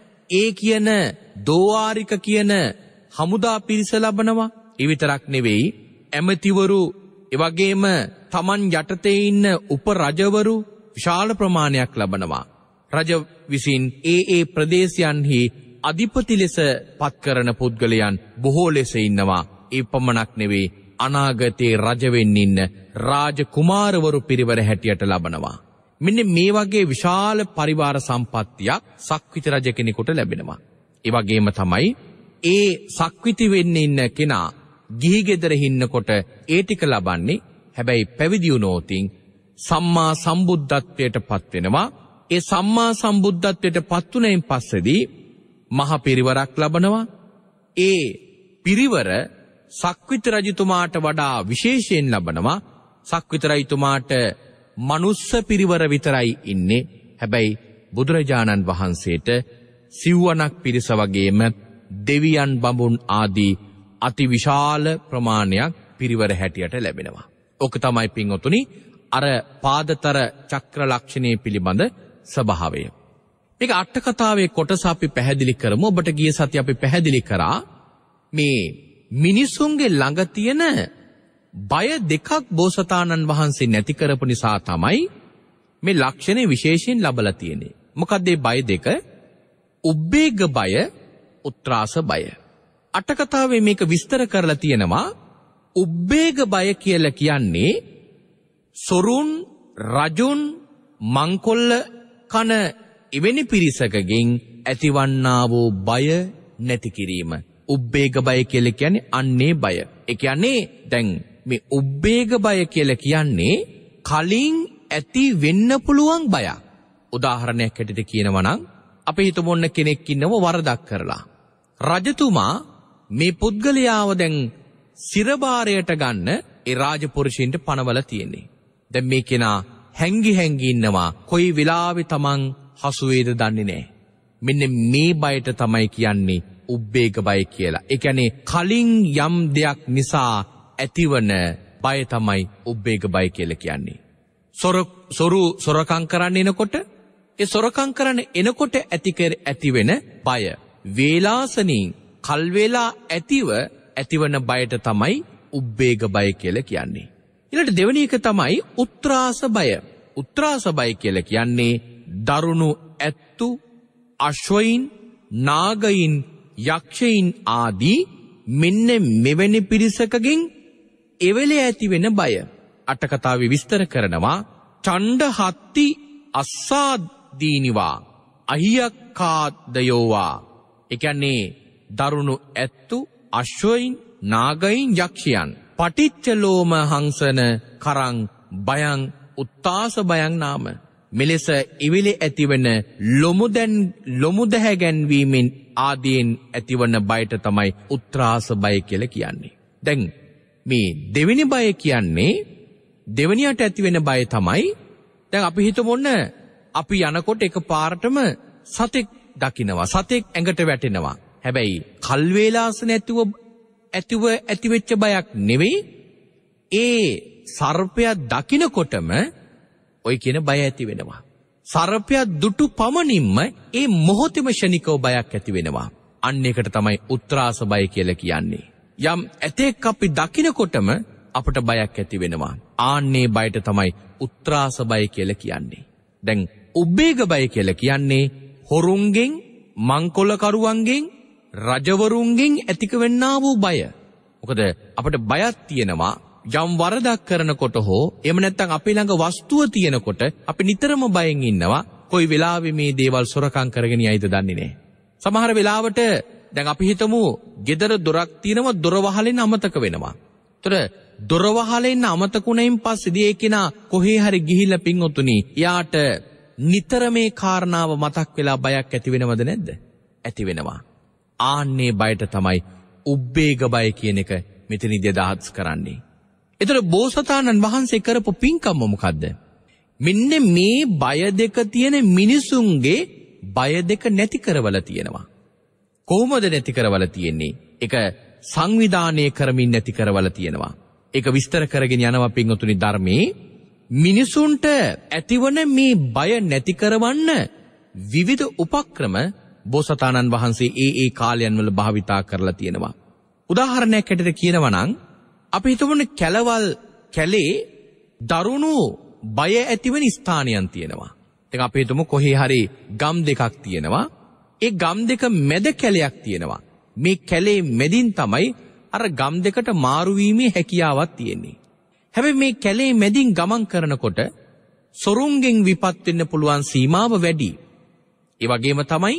ඒ කියන දෝවාරික කියන හමුදා පිරිස ලබනවා. ඒ විතරක් නෙවෙයි ඇමතිවරු එවැගේම තමන් යටතේ ඉන්න උප රජවරු විශාල ප්‍රමාණයක් ලබනවා. රජ විසින් ඒ ඒ ප්‍රදේශයන්හි අධිපති ලෙස පත් කරන පුද්ගලයන් බොහෝ ලෙස ඉන්නවා. ඒ පමණක් නෙවෙයි අනාගතයේ රජ වෙන්න ඉන්න රාජ කුමාරවරු පිරිවර හැටියට ලබනවා. මෙන්න මේ වගේ විශාල පරිවාර සම්පත්තියක් සක්විති රජ කෙනෙකුට ලැබෙනවා. ඒ වගේම තමයි ඒ සක්විති වෙන්න ඉන්න කෙනා ගිහි ගෙදර ඉන්නකොට ඒ ටික ලබන්නේ. හැබැයි පැවිදි වුණොතින් සම්මා සම්බුද්ධත්වයට පත් වෙනවා. ඒ සම්මා සම්බුද්ධත්වයට පත් වුණෙන් පස්සේදී මහ පිරිවරක් ලබනවා. ඒ පිරිවර සක්විති රජතුමාට වඩා විශේෂයෙන් ලබනවා. සක්විති රජතුමාට මනුස්ස පිරිවර විතරයි ඉන්නේ. හැබැයි බුදුරජාණන් වහන්සේට සිව්වනක් පිරිස වගේම දෙවියන් බඹුන් ආදී අති විශාල ප්‍රමාණයක් පිරිවර හැටියට ලැබෙනවා. ඔක තමයි පින්වතුනි අර පාදතර චක්‍ර ලක්ෂණයේ පිළිබඳ ස්වභාවය. මේක අට කතාවේ කොටස අපි පැහැදිලි කරමු. ඔබට ගිය සතිය අපි පැහැදිලි කරා මේ මිනිසුන්ගේ ළඟ තියෙන බය දෙකක් බෝසතාණන් වහන්සේ නැති කරපු නිසා තමයි මේ ලක්ෂණය විශේෂයෙන් ලබලා තියෙන්නේ. මොකක්ද මේ බය දෙක? උබ්බේග බය, උත්‍රාස බය. අට කතාවේ මේක විස්තර කරලා තියෙනවා. උබ්බේග බය කියලා කියන්නේ සොරුන්, රජුන්, මංකොල්ල කන එවැනි පිරිසකගෙන් ඇතිවන්නා වූ බය නැති කිරීම. උබ්බේග බය කියලා කියන්නේ අන්නේ බය. ඒ කියන්නේ දැන් මේ උබ්බේග බය කියලා කියන්නේ කලින් ඇති වෙන්න පුළුවන් බයක්. උදාහරණයක් හැටියට කියනවා නම් අපි හිතමු ඔන්න කෙනෙක් ඉන්නව වරදක් කරලා. රජතුමා මේ පුද්ගලයාව දැන් සිරබාරයට ගන්න ඒ රාජපුරුෂයින්ට පනවලා තියෙන්නේ. දැන් මේ කෙනා හැංගි හැංගි ඉන්නවා. කොයි වෙලාවෙ තමන් හසු වේද දන්නේ නැහැ. මෙන්න මේ බයට තමයි කියන්නේ උබ්බේග බය කියලා. ඒ කියන්නේ කලින් යම් දෙයක් නිසා ඇතිවන බය තමයි උබ්බේග බය කියලා කියන්නේ. සොර සොරු සොරකම් කරන්න එනකොට ඒ සොරකම් කරන්න එනකොට ඇති කර ඇතිවෙන බය. වේලාසනින් කල් වේලා ඇතිව ඇතිවන බයට තමයි උබ්බේග බය කියලා කියන්නේ. ඊළඟට දෙවෙනි එක තමයි උත්‍රාස බය. උත්‍රාස බය කියලා කියන්නේ දරුණු ඇත්තු, අශ්වයින්, නාගයින්, යක්ෂයින් ආදී මෙන්න මෙවැනි පිරිසකගෙන් එවෙලේ ඇති වෙන බය. අට කතාවේ විස්තර කරනවා ඡණ්ඩ හත්ති අස්සාදීනිවා අහියක්කාදයෝවා. ඒ කියන්නේ දරුණු ඇත්තු, අශ්වයින්, නාගයින්, යක්ෂයන් පටිච්චලෝම හංසන කරං බයං උත්තාස බයං නාම. මෙලෙස ඉවිලි ඇතිවන ලොමුදැන් ලොමුදැහැ ගැන්වීමෙන් ආදීන් ඇතිවන බයට තමයි උත්‍රාස බය කියලා කියන්නේ. දැන් මේ දෙවෙනි බය කියන්නේ දෙවෙනියට ඇතිවෙන බය තමයි දැන් අපි හිතමු ඔන්න අපි යනකොට එක පාරටම සතෙක් දකින්නවා. සතෙක් ඇඟට වැටෙනවා. හැබැයි කල් වේලාස නැතිව ඇතිව ඇතිවෙච්ච බයක් නෙවෙයි. ඒ සර්පයා දකින්නකොටම ඔය කියන බය ඇති වෙනවා. සර්පයා දුටු පමණින්ම ඒ මොහොතේම ෂණිකව බයක් ඇති වෙනවා. අන්න ඒකට තමයි උත්‍රාස බය කියලා කියන්නේ. යම් ඇතෙක් අපි දකින්නකොටම අපට බයක් ඇති වෙනවා. ආන්නේ බයට තමයි උත්‍රාස බය කියලා කියන්නේ. දැන් උබ්බේග බය කියලා කියන්නේ හොරුන්ගෙන්, මංකොල්ලකරුවන්ගෙන්, රජවරුන්ගෙන් ඇතිකවෙන්නා වූ බය. මොකද අපිට බයක් තියෙනවා යම් වරදක් කරනකොට හෝ එහෙම නැත්නම් අපි ළඟ වස්තුව තියෙනකොට අපි නිතරම බයෙන් ඉන්නවා. කොයි වෙලාවෙ මේ දේවල් සොරකම් කරගෙන යයිද දන්නේ නැහැ. සමහර වෙලාවට දැන් අපි හිතමු ගෙදර දොරක් තියෙනවා දොර වහලෙන් අමතක වෙනවා. ඒතර දොර වහලෙන් අමතකුණෙන් පස්සේදී ඒ කෙනා කොහේ හරි ගිහිල්ලා පින්වතුනි යාට නිතර මේ කාරණාව මතක් වෙලා බයක් ඇති වෙනවද නැද්ද? ඇති වෙනවා. ආන්නේ බයට තමයි උබ්බේග බය කියන එක මෙතනදී අදහස් කරන්නේ. ඒතර බෝසතාණන් වහන්සේ කරපු පින්කම මොකද්ද? මෙන්න මේ බය දෙක තියෙන මිනිසුන්ගේ බය දෙක නැති කරවලා තියෙනවා. කොහොමද නැති කරවලා තියෙන්නේ? ඒක සංවිධානය කරමින් නැති කරවලා තියෙනවා. ඒක විස්තර කරගෙන යනවා පින්වතුනි ධර්මයේ. මිනිසුන්ට ඇතිවන මේ බය නැති කරවන්න විවිධ උපක්‍රම බෝසතාණන් වහන්සේ ඒ ඒ කාලයන් වල භාවිතා කරලා තියෙනවා. උදාහරණයක් හැටියට කියනවා නම් අපි හිතමු කැලවල් කැලේ දරුණු බය ඇතිවෙන ස්ථානයන් තියෙනවා. දැන් අපි හිතමු කොහේ හරි ගම් දෙකක් තියෙනවා. ඒ ගම් දෙක මැද කැලයක් තියෙනවා. මේ කැලේ මැදින් තමයි අර ගම් දෙකට මාරු වීමේ හැකියාවක් තියෙන්නේ. හැබැයි මේ කැලේ මැදින් ගමන් කරනකොට සොරුන්ගෙන් විපත් වෙන්න පුළුවන් සීමාව වැඩි. ඒ වගේම තමයි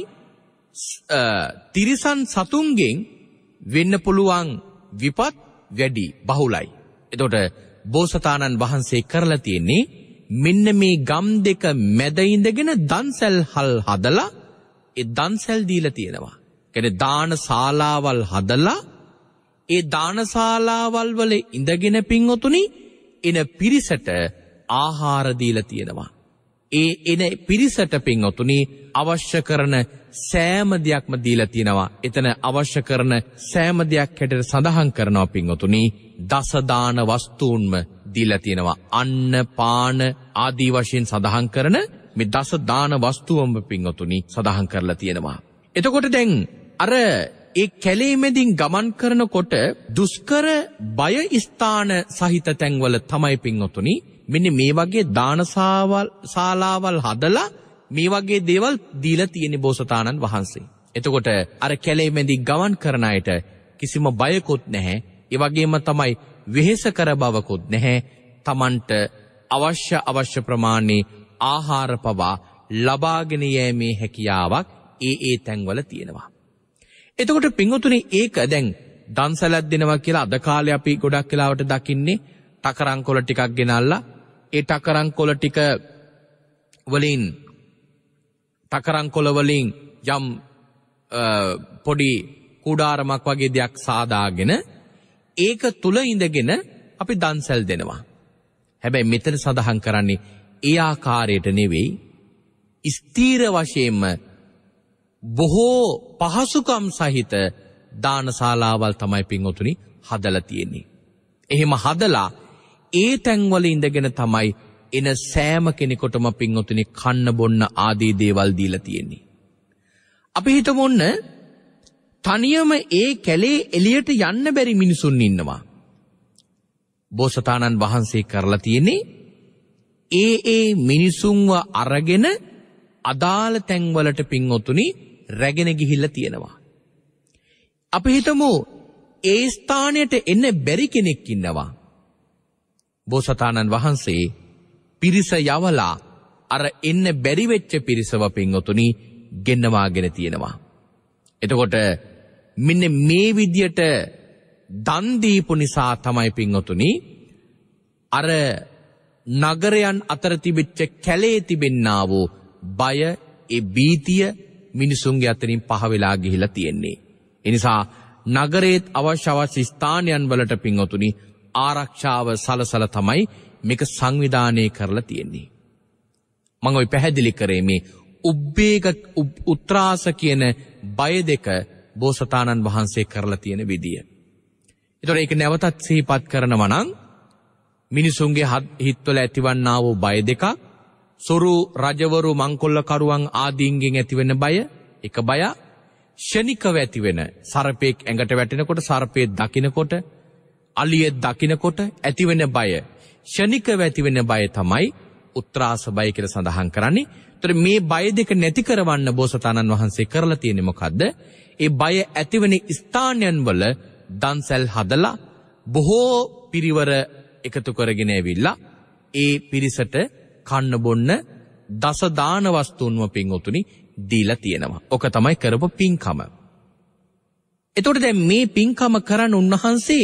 තිරිසන් සතුන්ගෙන් වෙන්න පුළුවන් විපත් වැඩි බහුලයි. එතකොට බෝසතාණන් වහන්සේ කරලා තියෙන්නේ මෙන්න මේ ගම් දෙක මැද ඉඳගෙන දන්සැල් හල් හදලා ඒ දන්සැල් දීලා තියෙනවා. කියන්නේ දාන ශාලාවල් හදලා ඒ දාන ශාලාවල් වල ඉඳගෙන පින්වතුනි එන පිරිසට ආහාර දීලා තියෙනවා. ඒ එන පිරිසට පින්වතුනි අවශ්‍ය කරන සෑම දෙයක්ම දීලා තියෙනවා. එතන අවශ්‍ය කරන සෑම දෙයක් හැටියට සඳහන් කරනවා පින්වතුනි දස දාන වස්තුන්ම දීලා තියෙනවා. අන්න පාන ආදී වශයෙන් සඳහන් කරන මේ දස දාන වස්තුවම පින්වතුනි සඳහන් කරලා තියෙනවා. එතකොට දැන් අර ඒ කැලේ මැදින් ගමන් කරනකොට දුෂ්කර බය ස්ථාන සහිත තැන්වල තමයි පින්වතුනි මෙන්න මේ වගේ දානශාලාවල් ශාලාවල් හදලා මේ වගේ දේවල් දීලා තියෙන බෝසතාණන් වහන්සේ. එතකොට අර කැලේ මැදින් ගමන් කරන අයට කිසිම බයකුත් නැහැ. ඒ වගේම තමයි වෙහෙස කර බවකුත් නැහැ. Tamanට අවශ්‍ය අවශ්‍ය ප්‍රමාණයේ ආහාර පවා ලබාගෙන යෑමේ හැකියාවක් ඒ ඒ තැන්වල තියෙනවා. එතකොට පින්වතුනි ඒක දැන් දන්සලක් දෙනවා කියලා අද කාලේ අපි ගොඩක් වෙලාවට දකින්නේ ටකරංකොල ටිකක් ගෙනල්ලා ඒ ටකරංකොල ටික වලින් ටකරංකොල වලින් යම් පොඩි කුඩාරමක් වගේ දෙයක් සාදාගෙන ඒක තුල ඉඳගෙන අපි දන්සල් දෙනවා. හැබැයි මෙතන සඳහන් කරන්නේ ඒ ආකාරයට නෙවෙයි ස්ථීර වශයෙන්ම බොහෝ පහසුකම් සහිත දානශාලාවල් තමයි පින්වතුනි හදලා තියෙන්නේ. එහෙම හදලා ඒ තැන්වල ඉඳගෙන තමයි එන සෑම කෙනෙකුටම පින්වතුනි කන්න බොන්න ආදී දේවල් දීලා තියෙන්නේ. අපි හිතමු ඔන්න තනියම ඒ කැලේ එළියට යන්න බැරි මිනිසුන් ඉන්නවා. බෝසතාණන් වහන්සේ කරලා තියෙන්නේ ඒ ඒ මිනිසුන්ව අරගෙන අදාළ තැන්වලට පින්වතුනි රැගෙන ගිහිල්ලා තියෙනවා. අපි හිතමු ඒ ස්ථානයට එන්න බැරි කෙනෙක් ඉන්නවා. බෝසතාණන් වහන්සේ පිරිස යවලා අර එන්න බැරි වෙච්ච පිරිසව පින්වතුනි ගෙන්නවාගෙන තියෙනවා. එතකොට මෙන්න මේ විදියට දන් දීපු නිසා තමයි පින්වතුනි අර නගරයන් අතර තිබෙච්ච කැලේ තිබෙන්නා වූ බය ඒ බීතිය මිනිසුන්ගේ අතරින් පහ වෙලා ගිහිලා තියෙන්නේ. ඒ නිසා නගරයේත් අවශ්‍ය අවශ්‍ය ස්ථානයන් වලට පින්වතුනි ආරක්ෂාව සලසලා තමයි මේක සංවිධානය කරලා තියෙන්නේ. මම ඔය පැහැදිලි කරේ මේ උබ්බේග උත්‍රාස කියන බය දෙක බෝසතාණන් වහන්සේ කරලා තියෙන විදිය. ඒතකොට ඒක නැවතත් සිහිපත් කරනවා නම් මිනිසුන්ගේ හිත්වල ඇතිවන්නා වූ බය දෙකක් සොරු රජවරු මංකොල්ලකරුවන් ආදීන්ගෙන් ඇතිවෙන බය එක බය ෂණිකව ඇතිවෙන සර්පෙක් ඇඟට වැටෙනකොට සර්පේ දකින්නකොට අලියෙක් දකින්නකොට ඇතිවෙන බය ෂණිකව ඇතිවෙන බය තමයි උත්‍රාස බය කියලා සඳහන් කරන්නේ. ඒතර මේ බය දෙක නැති කරවන්න බෝසතාණන් වහන්සේ කරලා තියෙන්නේ මොකද්ද? ඒ බය ඇතිවෙන ස්ථානයන් වල දන්සැල් හදලා බොහෝ පිරිවර එකතු කරගෙන ඇවිල්ලා ඒ පිරිසට කන්න බොන්න දස දාන වස්තුන්ව පින්වතුනි දීලා තියෙනවා. ඔක තමයි කරපු පින්කම. එතකොට දැන් මේ පින්කම කරන්න උන්වහන්සේ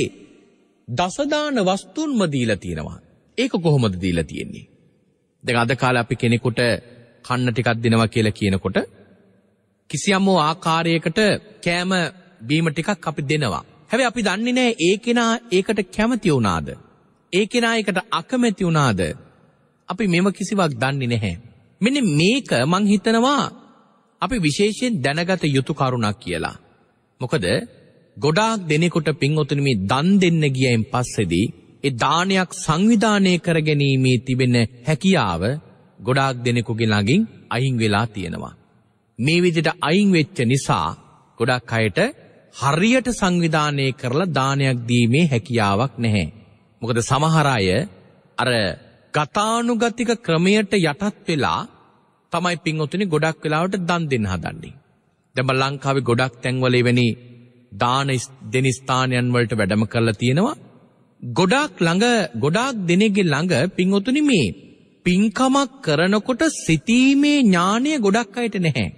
දසදාන වස්තුන්ම දීලා තියෙනවා. ඒක කොහොමද දීලා තියෙන්නේ? දැන් අද කාලේ අපි කෙනෙකුට කන්න ටිකක් දෙනවා කියලා කියනකොට කිසියම් ආකාරයකට කෑම බීම ටිකක් අපි දෙනවා. හැබැයි අපි දන්නේ නැහැ ඒ කෙනා ඒකට කැමති වුණාද? ඒ කෙනා ඒකට අකමැති වුණාද? අපි මෙව කිසිවක් දන්නේ නැහැ. මෙන්න මේක මං හිතනවා අපි විශේෂයෙන් දැනගත යුතු කරුණක් කියලා. මොකද ගොඩාක් දෙනෙකුට පින්වතුනි මේ දන් දෙන්න ගියයින් පස්සේදී ඒ දානයක් සංවිධානය කරගැනීමේ තිබෙන හැකියාව ගොඩාක් දෙනෙකුගේ ළඟින් අයින් වෙලා තියෙනවා. මේ විදිහට අයින් වෙච්ච නිසා ගොඩක් අයට හරියට සංවිධානය කරලා දානයක් දීමේ හැකියාවක් නැහැ. මොකද සමහර අය අර ගතානුගතික ක්‍රමයට යටත් වෙලා තමයි පින්වතුනි ගොඩක් වෙලාවට දන් දෙන්න හදන්නේ. දැන් ලංකාවේ ගොඩක් තැන්වල එවැනි දාන දෙන ස්ථානයන් වලට වැඩම කරලා තියෙනවා. ගොඩක් ළඟ ගොඩාක් දෙනෙක්ගේ ළඟ පින්වතුනි මේ පින්කමක් කරනකොට සිතීමේ ඥානය ගොඩක් අයට නැහැ.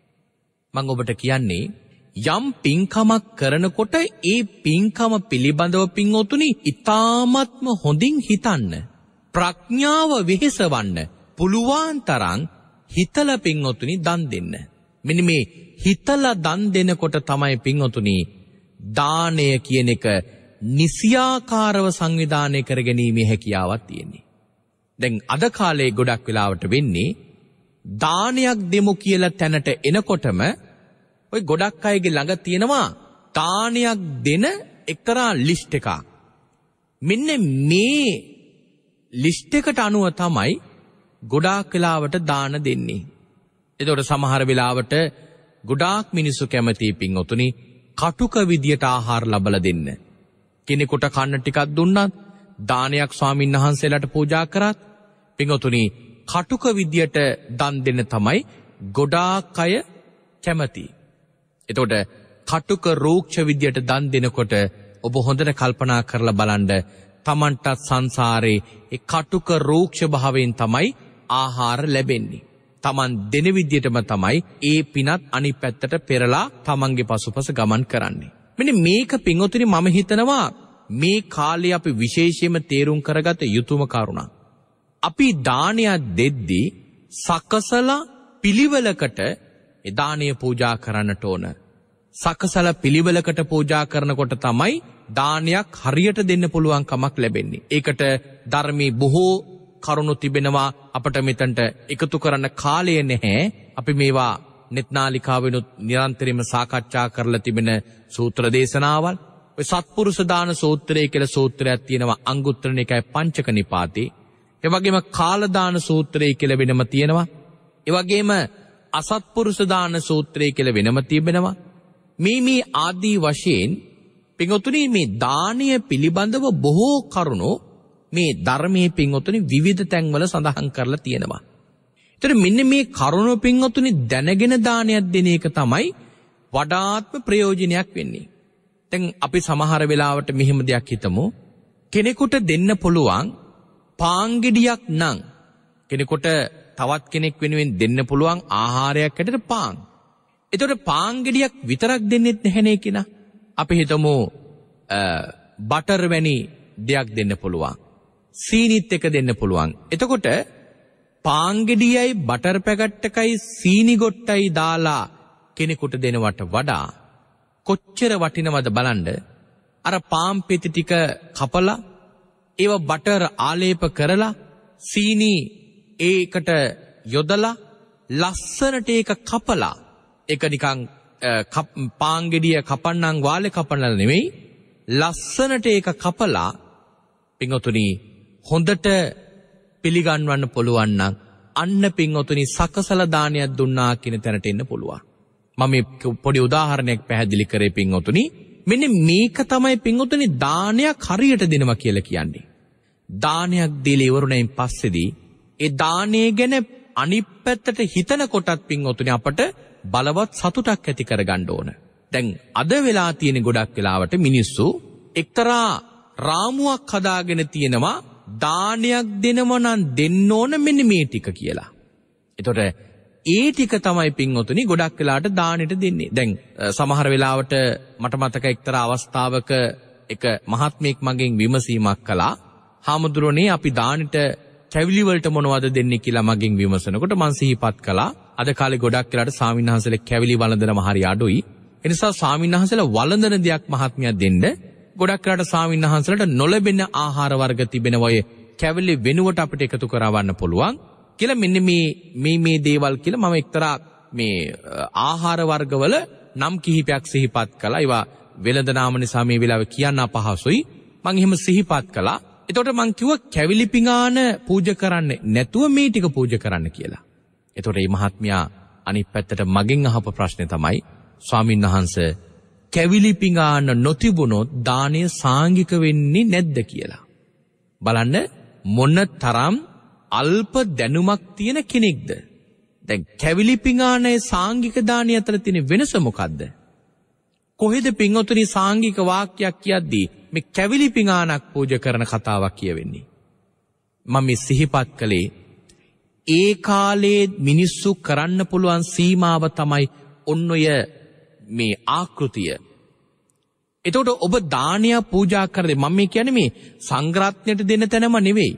මම ඔබට කියන්නේ යම් පින්කමක් කරනකොට ඒ පින්කම පිළිබඳව පින්වතුනි ඊ타ත්ම හොඳින් හිතන්න. ප්‍රඥාව වෙහෙසවන්න පුළුවන් තරම් හිතලා පින්වතුනි දන් දෙන්න. මෙන්න මේ හිතලා දන් දෙනකොට තමයි පින්වතුනි දානය කියන එක නිසියාකාරව සංවිධානය කරගැනීමේ හැකියාවක් තියෙන්නේ. දැන් අද කාලේ ගොඩක් වෙලාවට වෙන්නේ දානයක් දෙමු කියලා තැනට එනකොටම ඔය ගොඩක් අයගේ ළඟ තියෙනවා දානයක් දෙන එක්තරා ලිස්ට් එකක්. මෙන්න මේ ලිස්ට් එකට අනුව තමයි ගොඩාක් වෙලාවට දාන දෙන්නේ. එතකොට සමහර වෙලාවට ගොඩාක් මිනිස්සු කැමති පින්වතුනි කටුක විදියට ආහාර ලබලා දෙන්න. කෙනෙකුට කන්න ටිකක් දුන්නත් දානයක් ස්වාමීන් වහන්සේලාට පූජා කරත් පින්වතුනි කටුක විදියට දන් දෙන්න තමයි ගොඩාක් අය කැමති. එතකොට කටුක රූක්ෂ විදියට දන් දෙනකොට ඔබ හොඳට කල්පනා කරලා බලන්න තමන්ටත් සංසාරේ ඒ කටුක රූක්ෂ භාවයෙන් තමයි ආහාර ලැබෙන්නේ. තමන් දෙන විදියටම තමයි ඒ පිනත් අනිත් පැත්තට පෙරලා තමන්ගේ පසුපස ගමන් කරන්නේ. මෙන්න මේක පින්වතුනි මම හිතනවා මේ කාලේ අපි විශේෂයෙන්ම තේරුම් කරගත යුතුම කරුණක්. අපි දානයක් දෙද්දී සකසලා පිළිවෙලකට ඒ දානය පූජා කරන්නට ඕන. සකසලා පිළිවෙලකට පූජා කරනකොට තමයි දානයක් හරියට දෙන්න පුළුවන් කමක් ලැබෙන්නේ. ඒකට ධර්මයේ බොහෝ කරුණු තිබෙනවා. අපිට මෙතනට එකතු කරන්න කාලය නැහැ. අපි මේවා net නාලිකාවෙනුත් නිරන්තරයෙන්ම සාකච්ඡා කරලා තිබෙන සූත්‍ර දේශනාවල්. ඔය සත්පුරුෂ දාන සූත්‍රය කියලා සූත්‍රයක් තියෙනවා අංගුත්තර නිකායේ පංචක නිපාතේ. ඒ වගේම කාල දාන සූත්‍රය කියලා වෙනම තියෙනවා. ඒ වගේම අසත්පුරුෂ දාන සූත්‍රය කියලා වෙනම තිබෙනවා. මේ මේ ආදී වශයෙන් පින්වතුනි මේ දානීය පිළිබඳව බොහෝ කරුණු මේ ධර්මයේ පින්වතුනි විවිධ තැන්වල සඳහන් කරලා තියෙනවා. ඒතර මෙන්න මේ කරුණු පින්වතුනි දැනගෙන දානයක් දෙන එක තමයි වඩාත්ම ප්‍රයෝජනයක් වෙන්නේ. දැන් අපි සමහර වෙලාවට මෙහෙම දෙයක් හිතමු. කෙනෙකුට දෙන්න පුළුවන් පාංගෙඩියක් නම් කෙනෙකුට තවත් කෙනෙක් වෙනුවෙන් දෙන්න පුළුවන් ආහාරයක් ඇටට පාන්. එතකොට පාංගෙඩියක් විතරක් දෙන්නෙත් නැහැනේ කෙනා. අපි හිතමු බටර් වැනි දෙයක් දෙන්න පුළුවන්. සීනිත් එක දෙන්න පුළුවන්. එතකොට පාංගෙඩියයි බටර් පැකට් එකයි සීනි ගොට්ටයි දාලා කෙනෙකුට දෙනවට වඩා කොච්චර වටිනවද බලන්න. අර පාන් පෙති ටික කපලා ඒව බටර් ආලේප කරලා සීනි ඒකට යොදලා ලස්සනට ඒක කපලා ඒක නිකන් පාංගෙඩිය කපන්නම් වාලේ කපන්නල නෙමෙයි ලස්සනට ඒක කපලා පින්වතුනි හොඳට පිළිගන්වන්න පුළුවන් නම් අන්න පින්වතුනි සකසල දානයක් දුන්නා කියන තැනට එන්න පුළුවන්. මම මේ පොඩි උදාහරණයක් පැහැදිලි කරේ පින්වතුනි. මෙන්න මේක තමයි පින්වතුනි දානයක් හරියට දෙනවා කියලා කියන්නේ. දානයක් දීලා ඉවරුණයින් පස්සේදී ඒ දානය ගැන අනිත් පැත්තට හිතන කොටත් පින්වතුනි අපට බලවත් සතුටක් ඇති කරගන්න ඕන. දැන් අද වෙලා තියෙන ගොඩක් වෙලාවට මිනිස්සු එක්තරා රාමුවක් හදාගෙන තියෙනවා දානයක් දෙනව නම් දෙන්න ඕන මෙන්න මේ ටික කියලා. එතකොට ඒ ටික තමයි පින්වතුනි ගොඩක් වෙලාට දානෙට දෙන්නේ. දැන් සමහර වෙලාවට මට මතක එක්තරා අවස්ථාවක එක මහත්මයෙක් මගෙන් විමසීමක් කළා. "හාමුදුරනේ අපි දානෙට කැවිලි වලට මොනවද දෙන්නේ කියලා මගෙන් විමසනකොට මං සිහිපත් කළා. අද කාලේ ගොඩක් වෙලාට ස්වාමින්වහන්සේලා කැවිලි වළඳනම හරි අඩුයි. ඒ නිසා ස්වාමින්වහන්සේලා වළඳන දෙයක් මහත්මියක් දෙන්න. ගොඩක් වෙලාට ස්වාමින්වහන්සේලාට නොලැබෙන ආහාර වර්ග තිබෙනවා. ඒ කැවිලි වෙනුවට අපිට එකතු කරවන්න පුළුවන්." කියලා මෙන්න මේ මේ මේ දේවල් කියලා මම එක්තරා මේ ආහාර වර්ගවල නම් කිහිපයක් සිහිපත් කළා. ඒවා වෙළඳ නාම නිසා මේ වෙලාවේ කියන්න අපහසුයි. මම එහෙම සිහිපත් කළා. එතකොට මං කිව්වා කැවිලි පිඟාන පූජා කරන්න නැතුව මේ ටික පූජා කරන්න කියලා. එතකොට මේ මහත්මයා අනිත් පැත්තට මගෙන් අහපු ප්‍රශ්නේ තමයි ස්වාමීන් වහන්සේ කැවිලි පිඟාන නොතිබුණොත් දානය සාංගික වෙන්නේ නැද්ද කියලා. බලන්න මොන තරම් අල්ප දැනුමක් තියෙන කෙනෙක්ද. දැන් කැවිලි පිඟානයේ සාංගික දානය අතර තියෙන වෙනස මොකද්ද? කොහෙද පින්වතුනි සාංගික වාක්‍යයක් කියද්දී මේ කැවිලි පිඟානක් පූජා කරන කතාවක් කියවෙන්නේ? මම මේ සිහිපත් කළේ ඒ කාලේ මිනිස්සු කරන්න පුළුවන් සීමාව තමයි ඔන්න ඔය මේ ආකෘතිය. එතකොට ඔබ දානය පූජා කරද්දී මම මේ කියන්නේ මේ සංඝරත්නයට දෙන්න තැනම නෙවෙයි.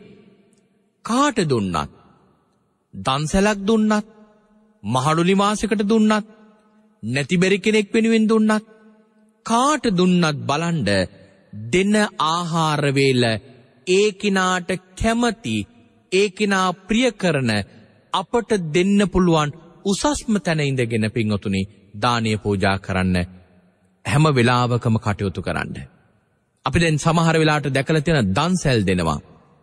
කාට දුන්නත්, දන්සැලක් දුන්නත්, මහලුලි මාසයකට දුන්නත්, නැති බැරි කෙනෙක් වෙනුවෙන් දුන්නත්, කාට දුන්නත් බලන්න දෙන ආහාර වේල ඒ කිනාට කැමති, ඒ කිනා ප්‍රිය කරන අපට දෙන්න පුළුවන් උසස්ම තැන ඉඳගෙන පින්වතුනි දානීය පූජා කරන්න හැම වෙලාවකම කටයුතු කරන්න. අපි දැන් සමහර වෙලාවට දැකලා තියෙන දන්සැල් දෙනවා.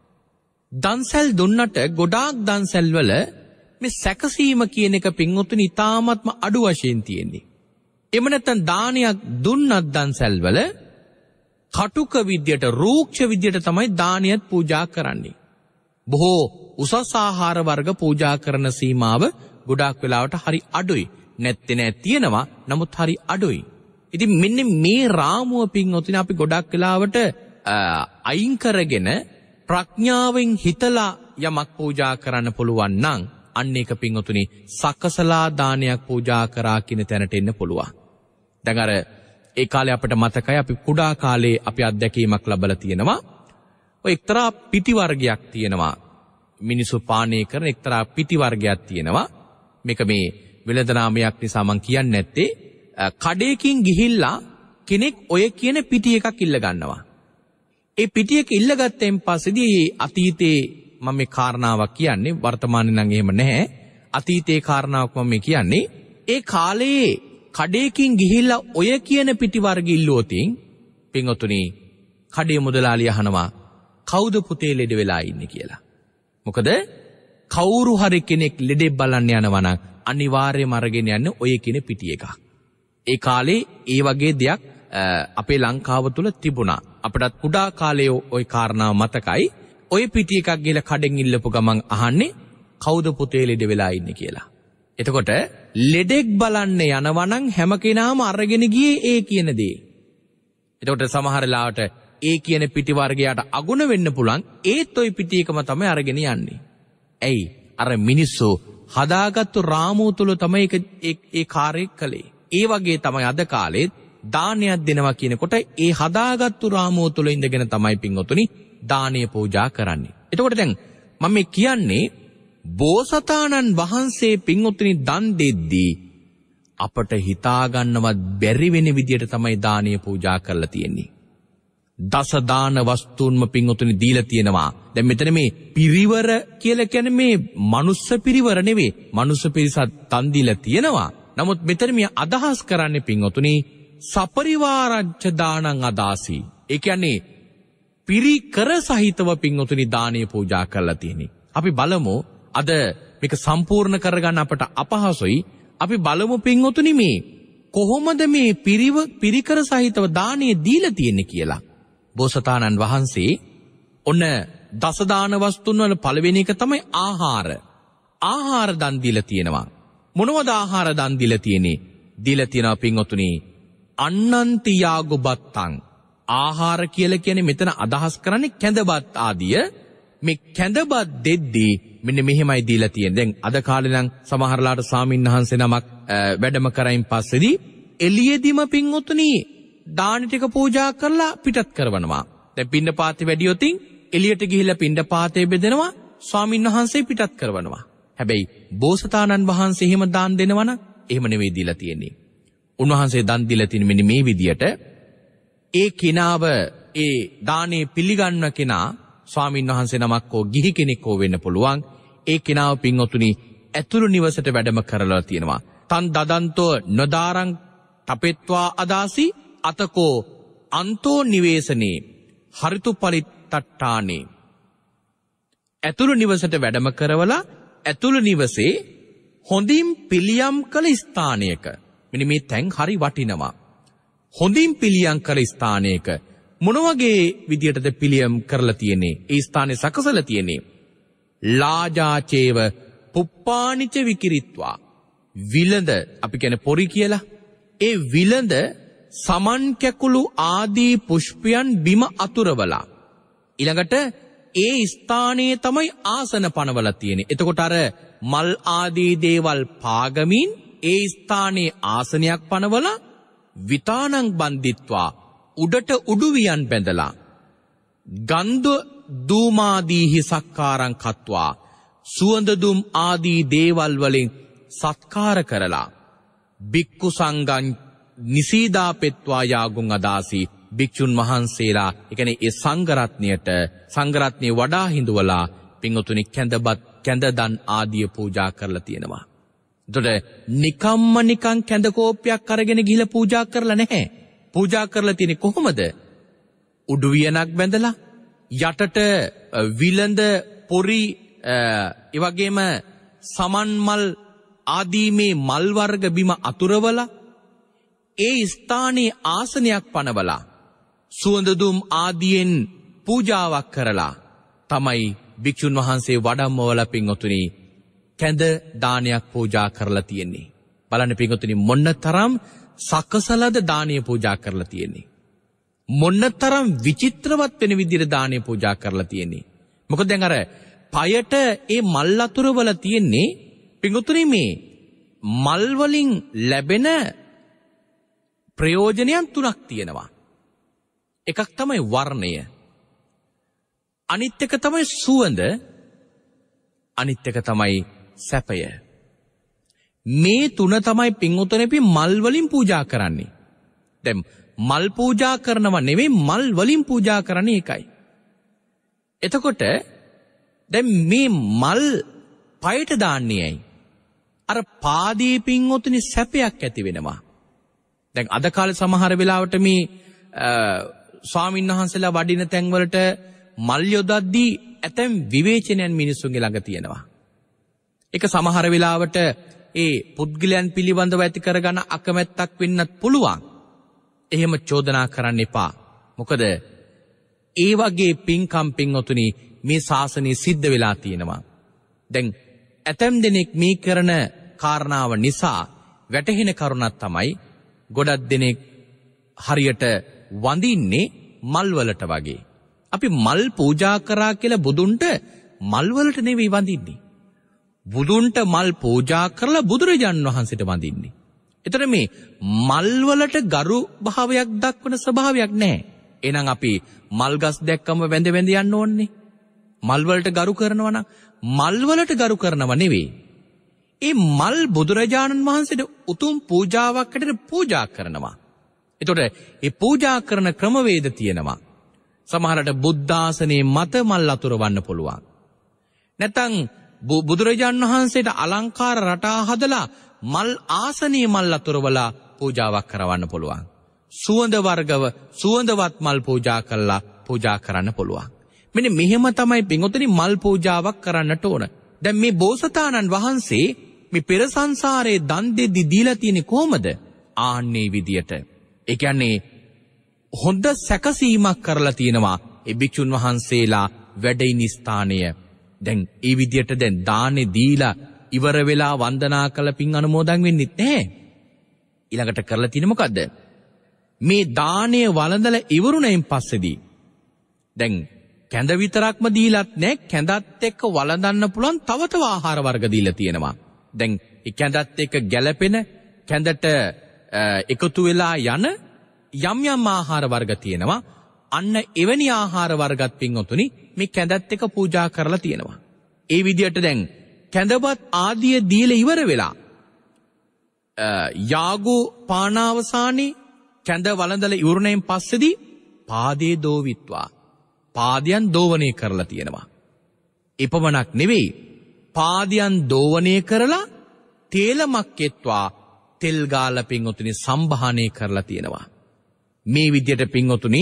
දන්සැල් දුන්නට ගොඩාක් දන්සැල් වල මේ සැකසීම කියන එක පින්වතුනි ඉතාමත්ම අඩු වශයෙන් තියෙන්නේ. එම නැත්නම් දානයක් දුන්නත් දන්සැල් වල කටුක විද්‍යට, රූක්ෂ විද්‍යට තමයි දානියත් පූජා කරන්නේ. බොහෝ උසස් ආහාර වර්ග පූජා කරන සීමාව ගොඩාක් වෙලාවට හරි අඩුයි. නැත්තේ නෑ තියෙනවා, නමුත් හරි අඩුයි. ඉතින් මෙන්න මේ රාමුව පින්වතුනි අපි ගොඩක් වෙලාවට අයින් කරගෙන ප්‍රඥාවෙන් හිතලා යමක් පූජා කරන්න පුළුවන් නම් අන්න ඒක පින්වතුනි සකසලා දානයක් පූජා කරා කියන තැනට එන්න පුළුවන්. දැන් අර ඒ කාලේ අපිට මතකයි අපි කුඩා කාලේ අපි අත්දැකීමක් ලැබලා තියෙනවා. ඔය එක්තරා පිටි වර්ගයක් තියෙනවා. මිනිසු පානය කරන එක්තරා පිටි වර්ගයක් තියෙනවා. මේක මේ වෙළඳ නාමයක් නිසා මම කියන්නේ නැත්තේ කඩේකින් ගිහිල්ලා කෙනෙක් ඔය කියන පිටි එකක් ඉල්ල ගන්නවා. ඒ පිටි එක ඉල්ලගත්තෙන් පස්සේදී අතීතේ මම මේ කාරණාවක් කියන්නේ වර්තමානයේ නම් එහෙම නැහැ. අතීතේ කාරණාවක් මම මේ කියන්නේ ඒ කාලේ කඩේකින් ගිහිල්ලා ඔය කියන පිටි වර්ග ඉල්ලුවොතින් පින්වතුනි කඩේ මුදලාලි අහනවා කවුද පුතේ ලෙඩ වෙලා ඉන්නේ කියලා. මොකද කවුරු හරි කෙනෙක් ලෙඩේ බලන්න යනවා නම් අනිවාර්යයෙන්ම අරගෙන යන්නේ ඔය කියන පිටි එකක්. ඒ කාලේ ඒ වගේ දෙයක් අපේ ලංකාව තුල තිබුණා. අපටත් කුඩා කාලේ ওই කාරණාව මතකයි. ඔය පිටි එකක් ගිහලා කඩෙන් ඉල්ලපු ගමන් අහන්නේ කවුද පුතේ ලෙඩ වෙලා ඉන්නේ කියලා. එතකොට ලෙඩෙක් බලන්න යනවා නම් හැම කෙනාම අරගෙන ගියේ ඒ කියන දේ. එතකොට සමහර ලාවට ඒ කියන පිටි වර්ගයට අගුණ වෙන්න පුළුවන්. ඒත් ওই පිටි එකම තමයි අරගෙන යන්නේ. ඇයි? අර මිනිස්සු හදාගත්තු රාමුව තුල තමයි ඒක ඒ කාර්යය කළේ. ඒ වගේ තමයි අද කාලෙත් දානයක් දෙනවා කියනකොට ඒ හදාගත්තු රාමුව තුල ඉඳගෙන තමයි පින්වතුනි දානීය පූජා කරන්නේ. එතකොට දැන් මම මේ කියන්නේ බෝසතාණන් වහන්සේ පින්වතුනි දන් දෙද්දී අපට හිතා ගන්නවත් බැරි වෙන විදියට තමයි දානීය පූජා කරලා තියෙන්නේ. දස දාන වස්තුන්ම පින්වතුනි දීලා තියෙනවා. දැන් මෙතන මේ පිරිවර කියලා කියන්නේ මේ මනුස්ස පිරිවර නෙවෙයි. මනුස්ස පිරිසත් දන් දීලා තියෙනවා. නමුත් මෙතන මේ අදහස් කරන්නේ පින්වතුනි සපරිවාරච්ච දානං අදාසි. ඒ කියන්නේ පිරිකර සහිතව පින්වතුනි දානීය පූජා කරලා තියෙන්නේ. අපි බලමු අද මේක සම්පූර්ණ කරගන්න අපට අපහසුයි. අපි බලමු පින්වතුනි මේ කොහොමද මේ පිරිව පිරිකර සහිතව දානීය දීලා තියෙන්නේ කියලා. බෝසතාණන් වහන්සේ ඔන්න දස දාන වස්තුන් වල පළවෙනි එක තමයි ආහාර. ආහාර දන් දීලා තියෙනවා. මොනවද ආහාර දන් දීලා තියෙන්නේ? දීලා තියෙනවා පින්වතුනි අන්නන්ති යාගුබත්තං. ආහාර කියලා කියන්නේ මෙතන අදහස් කරන්නේ කැඳබත් ආදිය මේ කැඳබත් දෙද්දී මෙන්න මෙහෙමයි දීලා තියෙන්නේ. දැන් අද කාලේ නම් සමහරලාට ස්වාමින්වහන්සේ නමක් වැඩම කරයින් පස්සේදී එළියෙදිම පින්වතුනි දාන ටික පූජා කරලා පිටත් කරවනවා. දැන් පින්නපාතේ වැඩියොතින් එළියට ගිහිල්ලා පින්නපාතේ බෙදෙනවා, ස්වාමින්වහන්සේ පිටත් කරවනවා. හැබැයි බෝසතාණන් වහන්සේ එහෙම දාන් දෙනවනම් එහෙම නෙවෙයි දීලා තියෙන්නේ. උන්වහන්සේ දන් දීලා තියෙන්නේ මෙන්න මේ විදියට. ඒ කිනාව ඒ දානේ පිළිගන්න කෙනා ස්වාමින්වහන්සේ නමක් හෝ ගිහි කෙනෙක් හෝ වෙන්න පුළුවන්. ඒ කෙනාව පින්වතුනි ඇතුළු නිවසට වැඩම කරලා තියෙනවා. තන් දදන්තෝ නොදාරං තපෙත්වා අදාසි අතකෝ අන්තෝ නිවේසනේ හරිතු පරිත්තට්ටානේ. ඇතුළු නිවසට වැඩම කරවලා ඇතුළු නිවසේ හොඳින් පිළියම් කළ ස්ථානයක මෙන්න මේ තැන් හරි වටිනවා. හොඳින් පිළියම් කළ ස්ථානයක මොන වගේ විදියටද පිළියම් කරලා තියෙන්නේ? ඒ ස්ථානේ සකසලා තියෙන්නේ ලාජාචේව පුප්පානිච විකිරිත්වා. විලඳ අපි කියන්නේ පොරි කියලා. ඒ විලඳ සමන් කැකුළු ආදී පුෂ්පයන් බිම අතුරවලා ඊළඟට ඒ ස්ථානයේ තමයි ආසන පනවලා තියෙන්නේ. එතකොට අර මල් ආදී දේවල් පාගමින් ඒ ස්ථානයේ ආසනයක් පනවලා විතානං බන්දිත්වා උඩට උඩුවියන් බැඳලා ගන්ධ දූමාදීහි සක්කාරං කତ୍වා සුවඳ දුම් ආදී දේවල් වලින් සත්කාර කරලා බික්කු සංඝං නිසීදා පෙත්වා යාගුන් අදාසි භික්ෂුන් වහන්සේලා ඒ කියන්නේ ඒ සංඝ රත්නයට සංඝ රත්නේ වඩා හිඳුවලා පින්වතුනි කැඳබත් කැඳදන් ආදී පූජා කරලා තියෙනවා. එතකොට නිකම්ම නිකං කැඳ කෝප්පයක් අරගෙන ගිහිල්ලා පූජා කරලා නැහැ. පූජා කරලා තියෙන්නේ කොහොමද? උඩු වියනක් බැඳලා යටට විලඳ පොරි ඒ වගේම සමන් මල් ආදී මේ මල් වර්ග බිම අතුරවලා ඒ ස්ථානයේ ආසනයක් පනවලා සුවඳ දුම් ආදීන් පූජාවක් කරලා තමයි භික්ෂුන් වහන්සේ වඩම්මවලා පින්වතුනි කැඳ දානයක් පූජා කරලා තියෙන්නේ. බලන්න පින්වතුනි මොන්නතරම් සකසලද දානීය පූජා කරලා තියෙන්නේ. මොන්නතරම් විචිත්‍රවත් වෙන විදිහට දානීය පූජා කරලා තියෙන්නේ. මොකද දැන් අර පයට ඒ මල් අතුරවල තියෙන්නේ පින්වතුනි මේ මල් වලින් ලැබෙන ප්‍රයෝජනයන් තුනක් තියෙනවා. එකක් තමයි වර්ණය. අනිත් එක තමයි සුවඳ. අනිත් එක තමයි සැපය. මේ තුන තමයි පින්වතුනි අපි මල් වලින් පූජා කරන්නේ. දැන් මල් පූජා කරනවා නෙවෙයි මල් වලින් පූජා කරන්නේ ඒකයි. එතකොට දැන් මේ මල් පයට දාන්නේ ඇයි? අර පාදී පින්වතුනි සැපයක් ඇති වෙනවා. දැන් අද කාලේ සමහර වෙලාවට මේ ස්වාමින්වහන්සේලා වඩින තැන් වලට මල් යොදද්දී ඇතැම් විවේචනයන් මිනිස්සුන්ගේ ළඟ තියෙනවා. ඒක සමහර වෙලාවට ඒ පුද්ගලයන් පිළිබඳව ඇති කරගන්න අකමැත්තක් වෙන්නත් පුළුවන්. එහෙම චෝදනා කරන්න එපා. මොකද ඒ වගේ පින්කම් පින්වතුනි මේ ශාසනයේ සිද්ධ වෙලා තියෙනවා. දැන් ඇතැම් දෙනෙක් මේ කරන කාරණාව නිසා වැටහෙන කරුණක් තමයි ගොඩක් දෙනෙක් හරියට වඳින්නේ මල් වලට වගේ. අපි මල් පූජා කරා කියලා බුදුන්ට මල් වලට නෙවෙයි වඳින්නේ. බුදුන්ට මල් පූජා කරලා බුදුරජාණන් වහන්සේට වඳින්නේ. ඒතර මේ මල් වලට ගරු භාවයක් දක්වන ස්වභාවයක් නැහැ. එහෙනම් අපි මල් ගස් දැක්කම වැඳ වැඳ යන්න ඕනේ. මල් වලට ගරු කරනවා නම් මල් වලට ගරු කරනව නෙවෙයි. ඒ මල් බුදුරජාණන් වහන්සේට උතුම් පූජාවක් හැටියට පූජා කරනවා. එතකොට ඒ පූජා කරන ක්‍රමවේද තියෙනවා. සමහරට බුද්ධාසනයේ මත මල් අතුරවන්න පුළුවන්. නැත්නම් බුදුරජාණන් වහන්සේට අලංකාර රටා හදලා මල් ආසනයේ මල් අතුරවලා පූජාවක් කරවන්න පුළුවන්. සුවඳ වර්ගව සුවඳවත් මල් පූජා කරලා පූජා කරන්න පුළුවන්. මෙන්න මෙහෙම තමයි පින්වතුනි මල් පූජාවක් කරන්නට ඕන. දැන් මේ බෝසතාණන් වහන්සේ මේ පෙර සංසාරයේ දන් දෙද්දි දීලා තියෙන්නේ කොහමද? ආන්නේ විදියට. ඒ කියන්නේ හොඳ සැකසීමක් කරලා තියෙනවා ඒ භික්ෂුන් වහන්සේලා වැඩ ඉන ස්ථානය. දැන් ඒ විදියට දැන් දානේ දීලා ඉවර වෙලා වන්දනා කළ පින් අනුමෝදන් වෙන්නෙත් නැහැ. ඊළඟට කරලා තියෙන්නේ මොකද්ද? මේ දාණය වළඳලා ඉවරුණයින් පස්සේදී දැන් කැඳ විතරක්ම දීලත් නෑ කැඳත් එක්ක වළඳන්න පුළුවන් තව තව ආහාර වර්ග දීලා තියෙනවා. දැන් ඒ කැඳත් එක්ක ගැළපෙන කැඳට එකතු වෙලා යන යම් යම් ආහාර වර්ග තියෙනවා. අන්න එවැනි ආහාර වර්ගත් පින්වතුනි මේ කැඳත් එක්ක පූජා කරලා තියෙනවා. ඒ විදිහට දැන් කැඳවත් ආදිය දීලා ඉවර වෙලා යාගෝ පානාවසානී කැඳ වළඳලා ඉවරණයෙන් පස්සේදී පාදේ දෝවිත්වා පාදයන් දෝවණය කරලා තියෙනවා. එපමණක් නෙවෙයි පාදයන් දෝවණය කරලා තේලමක් එත්වා තෙල් ගාලා පින්වතුනි සම්භාහණය කරලා තියෙනවා. මේ විදියට පින්වතුනි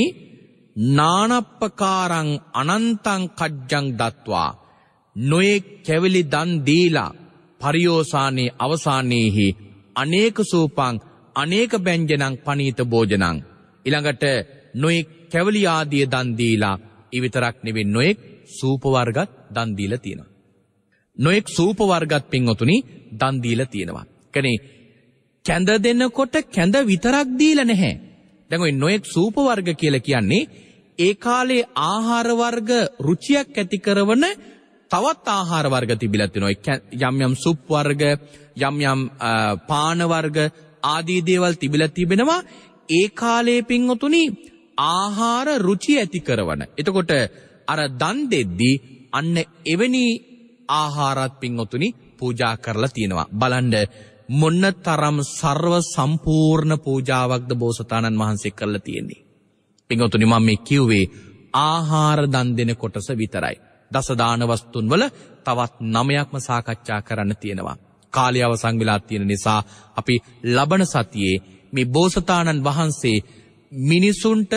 නානප්පකාරං අනන්තං කජ්ජං දත්වා නොයේ කැවිලි දන් දීලා පරියෝසානේ අවසානයේහි අනේක සූපං අනේක බෙන්ජනං පනීත භෝජනං ඊළඟට නොයේ කැවිලි ආදී දන් දීලා ඒ විතරක් නෙවෙයි නොයෙක් සූප වර්ගත් දන් දීලා තියෙනවා. නොයෙක් සූප වර්ගත් පින්වතුනි දන් දීලා තියෙනවා. කියන්නේ කැඳ දෙනකොට කැඳ විතරක් දීලා නැහැ. දැන් ওই නොයෙක් සූප වර්ග කියලා කියන්නේ ඒ කාලේ ආහාර වර්ග රුචියක් ඇති කරන තවත් ආහාර වර්ග තිබිලා තියෙනවා. යම් යම් සුප් වර්ග යම් යම් පාන වර්ග ආදී දේවල් තිබිලා තිබෙනවා. ඒ කාලේ පින්වතුනි ආහාර රුචි ඇති කරන. එතකොට අර දන් දෙද්දී අන්න එවැනි ආහාරات පින්වතුනි පූජා කරලා තියෙනවා. බලන්න මොන්න තරම් ਸਰව සම්පූර්ණ පූජාවක්ද බෝසතාණන් වහන්සේ කරලා තියෙන්නේ. පින්වතුනි මම මේ කිව්වේ ආහාර දන් දෙන කොටස විතරයි. දස දාන වස්තුන් වල තවත් නවයක්ම සාකච්ඡා කරන්න තියෙනවා. කාලය අවසන් වෙලා තියෙන නිසා අපි ලබන සතියේ මේ බෝසතාණන් වහන්සේ මිනිසුන්ට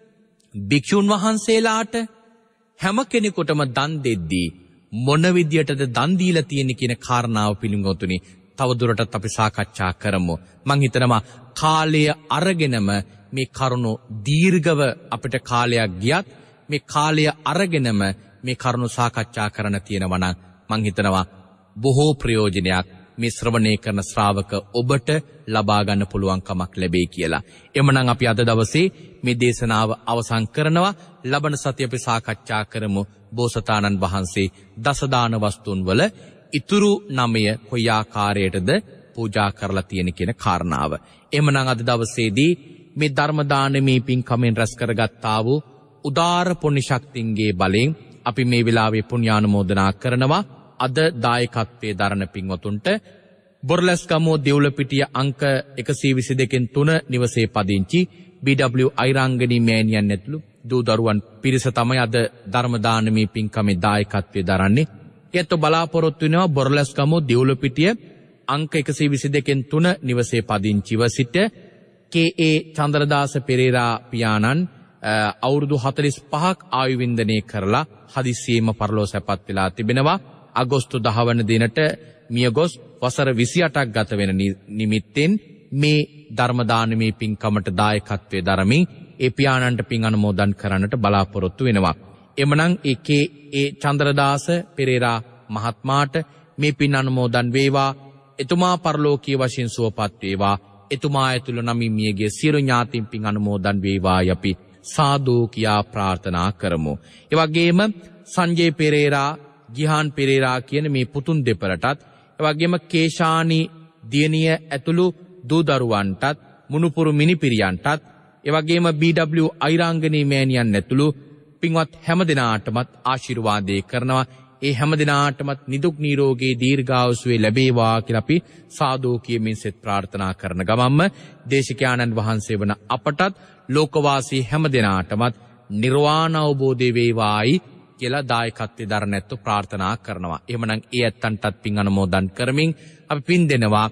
භික්ෂුන් වහන්සේලාට හැම කෙනෙකුටම දන් දෙද්දී මොන විදියටද දන් දීලා තියෙන්නේ කියන කාරණාව පිළිගොතුනි තවදුරටත් අපි සාකච්ඡා කරමු. මං හිතනවා කාලය අරගෙනම මේ කරුණු දීර්ඝව අපිට කාලයක් ගියත් මේ කාලය අරගෙනම මේ කරුණු සාකච්ඡා කරන්න තියෙනවා නම් මං හිතනවා බොහෝ ප්‍රයෝජනයක් මේ ශ්‍රවණය කරන ශ්‍රාවක ඔබට ලබා ගන්න පුළුවන් කමක් ලැබෙයි කියලා. එමනම් අපි අද දවසේ මේ දේශනාව අවසන් කරනවා. ලබන සතියේ අපි සාකච්ඡා කරමු බෝසතාණන් වහන්සේ දස දාන වස්තුන් වල ඉතුරු නමය කොයි ආකාරයටද පූජා කරලා තියෙන කියන කාරණාව. එමනම් අද දවසේදී මේ ධර්ම දානමේ පින්කමෙන් රැස් කරගත්තා වූ උදාර පුණ්‍ය ශක්තියන්ගේ බලෙන් අපි මේ වෙලාවේ පුණ්‍යානුමෝදනා කරනවා. අද දායකත්වයේ දරන පින්වතුන්ට බොරලැස්ගමුව දෙවුලපිටිය අංක එකසිය විසි දෙකෙන් තුන නිවසේ පදිංචි බී ඩබ්ලිව් අයිරාංගනී මෑණියන් ඇතුළු දූ දරුවන් පිරිස තමයි අද ධර්ම දානමේ පින්කමේ දායකත්වයේ දරන්නේ. ඒත් බලාපොරොත්තු වෙනවා බොරලැස්ගමුව දෙවුලපිටිය අංක එකසිය විසි දෙකෙන් තුන නිවසේ පදිංචිව සිට කේ ඒ චන්ද්‍රදාස පෙරේරා පියාණන් අවුරුදු හතළිස් පහක් ආයු වින්දනය කරලා හදිසියෙම පරලෝ සැපත් වෙලා තිබෙනවා. අගෝස්තු දහ වන දිනට මියගොස් වසර විසි අටක් ගත වෙන නිමිත්තෙන් මේ ධර්ම දානමේ පින්කමට දායකත්වයේ දරමින් ඒ පියාණන්ට පින් අනුමෝදන් කරන්නට බලාපොරොත්තු වෙනවා. එමනම් ඒ කේ ඒ චන්ද්‍රදාස පෙරේරා මහත්මයාට මේ පින් අනුමෝදන් වේවා. එතුමා පරලෝකීය වශයෙන් සුවපත් වේවා. එතුමා ඇතුළු නමින් මියගේ සියලු ඥාතීන් පින් අනුමෝදන් වේවායි අපි සාදු කියා ප්‍රාර්ථනා කරමු. ඒ වගේම සංජේ පෙරේරා ගිහාන් පෙරේරා කියන මේ පුතුන් දෙපළටත් එවැගේම කේශානි දියණිය ඇතුළු දූ දරුවන්ටත් මුණුපුරු මිනිපිරියන්ටත් එවැගේම බී ඩබ්ලිව් අයිරාංගනී මෑණියන් ඇතුළු පින්වත් හැමදෙනාටමත් ආශිර්වාදේ කරනවා. ඒ හැමදෙනාටමත් නිදුක් නිරෝගී දීර්ඝායුෂ ලැබේවා කියලා අපි සාදු කියමින් සෙත් ප්‍රාර්ථනා කරන ගමන්ම දේශිකානන් වහන්සේ වන අපටත් ලෝකවාසී හැමදෙනාටමත් නිර්වාණ අවබෝධය වේවායි කියලා දායකත්වයේ දරණැත්තු ප්‍රාර්ථනා කරනවා. එහෙමනම් ඒ ඇත්තන්ටත් පින් අනුමෝදන් කරමින් අපි පින් දෙනවා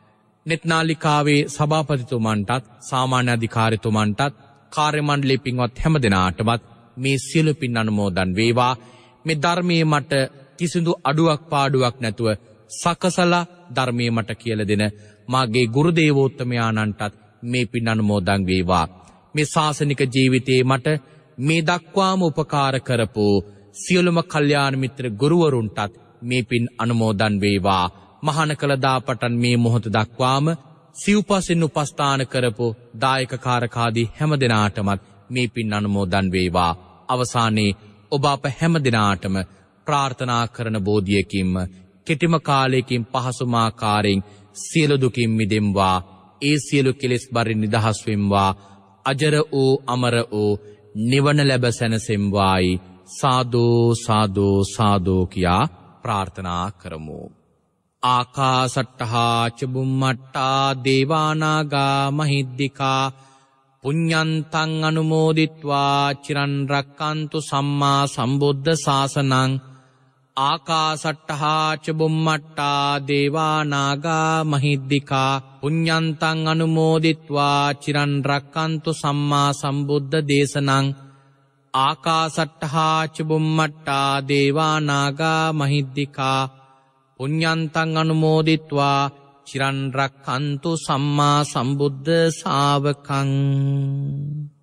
නෙත්නාලිකාවේ සභාපතිතුමන්ටත් සාමාන්‍ය අධිකාරිතුමන්ටත් කාර්ය මණ්ඩලයේ පින්වත් හැමදෙනාටමත් මේ සියලු පින් අනුමෝදන් වේවා. මේ ධර්මයේ මට කිසිදු අඩුවක් පාඩුවක් නැතුව සකසලා ධර්මයේ මට කියලා දෙන මාගේ ගුරු දේවෝත්තමයාණන්ටත් මේ පින් අනුමෝදන් වේවා. මේ ශාසනික ජීවිතයේ මට මේ දක්වාම උපකාර කරපු සියලුම කල්යාණ මිත්‍ර ගුරුවරුන්ටත් මේ පින් අනුමෝදන් වේවා. මහාන කළ දාපටන් මේ මොහොත දක්වාම සිව්පසින් උපස්ථාන කරපු දායක කාරකාදී හැමදෙනාටමත් මේ පින් අනුමෝදන් වේවා. අවසානයේ ඔබ අප හැම දිනාටම ප්‍රාර්ථනා කරන බෝධියකින්ම කෙටිම කාලයකින් පහසුමාකාරයෙන් සියලු දුකින් මිදෙම්වා. ඒ සියලු කෙලෙස් බරින් නිදහස් වෙම්වා. අජර වූ අමර වූ නිවන ලැබ සැනසෙම්වායි. සාදු සාදු සාදු කියා ප්‍රාර්ථනා කරමු. ආකාසට්ටහා චුම්මට්ටා දේවානාගා මහිද්దికා පුඤ්ඤන්තං අනුමෝදිත්වා චිරන් රැක්කන්තු සම්මා සම්බුද්ධ ශාසනං. ආකාසට්ටහා චුම්මට්ටා දේවානාගා මහිද්దికා පුඤ්ඤන්තං අනුමෝදිත්වා චිරන් රැක්කන්තු සම්මා සම්බුද්ධ දේශනං. ආකාසට්ටහා චුම්මට්ටා දේවානාගා මහිද්దికා පුඤ්ඤන්තං අනුමෝදිත්වා චිරන් රැක්කන්තු සම්මා සම්බුද්ධ ශාවකං.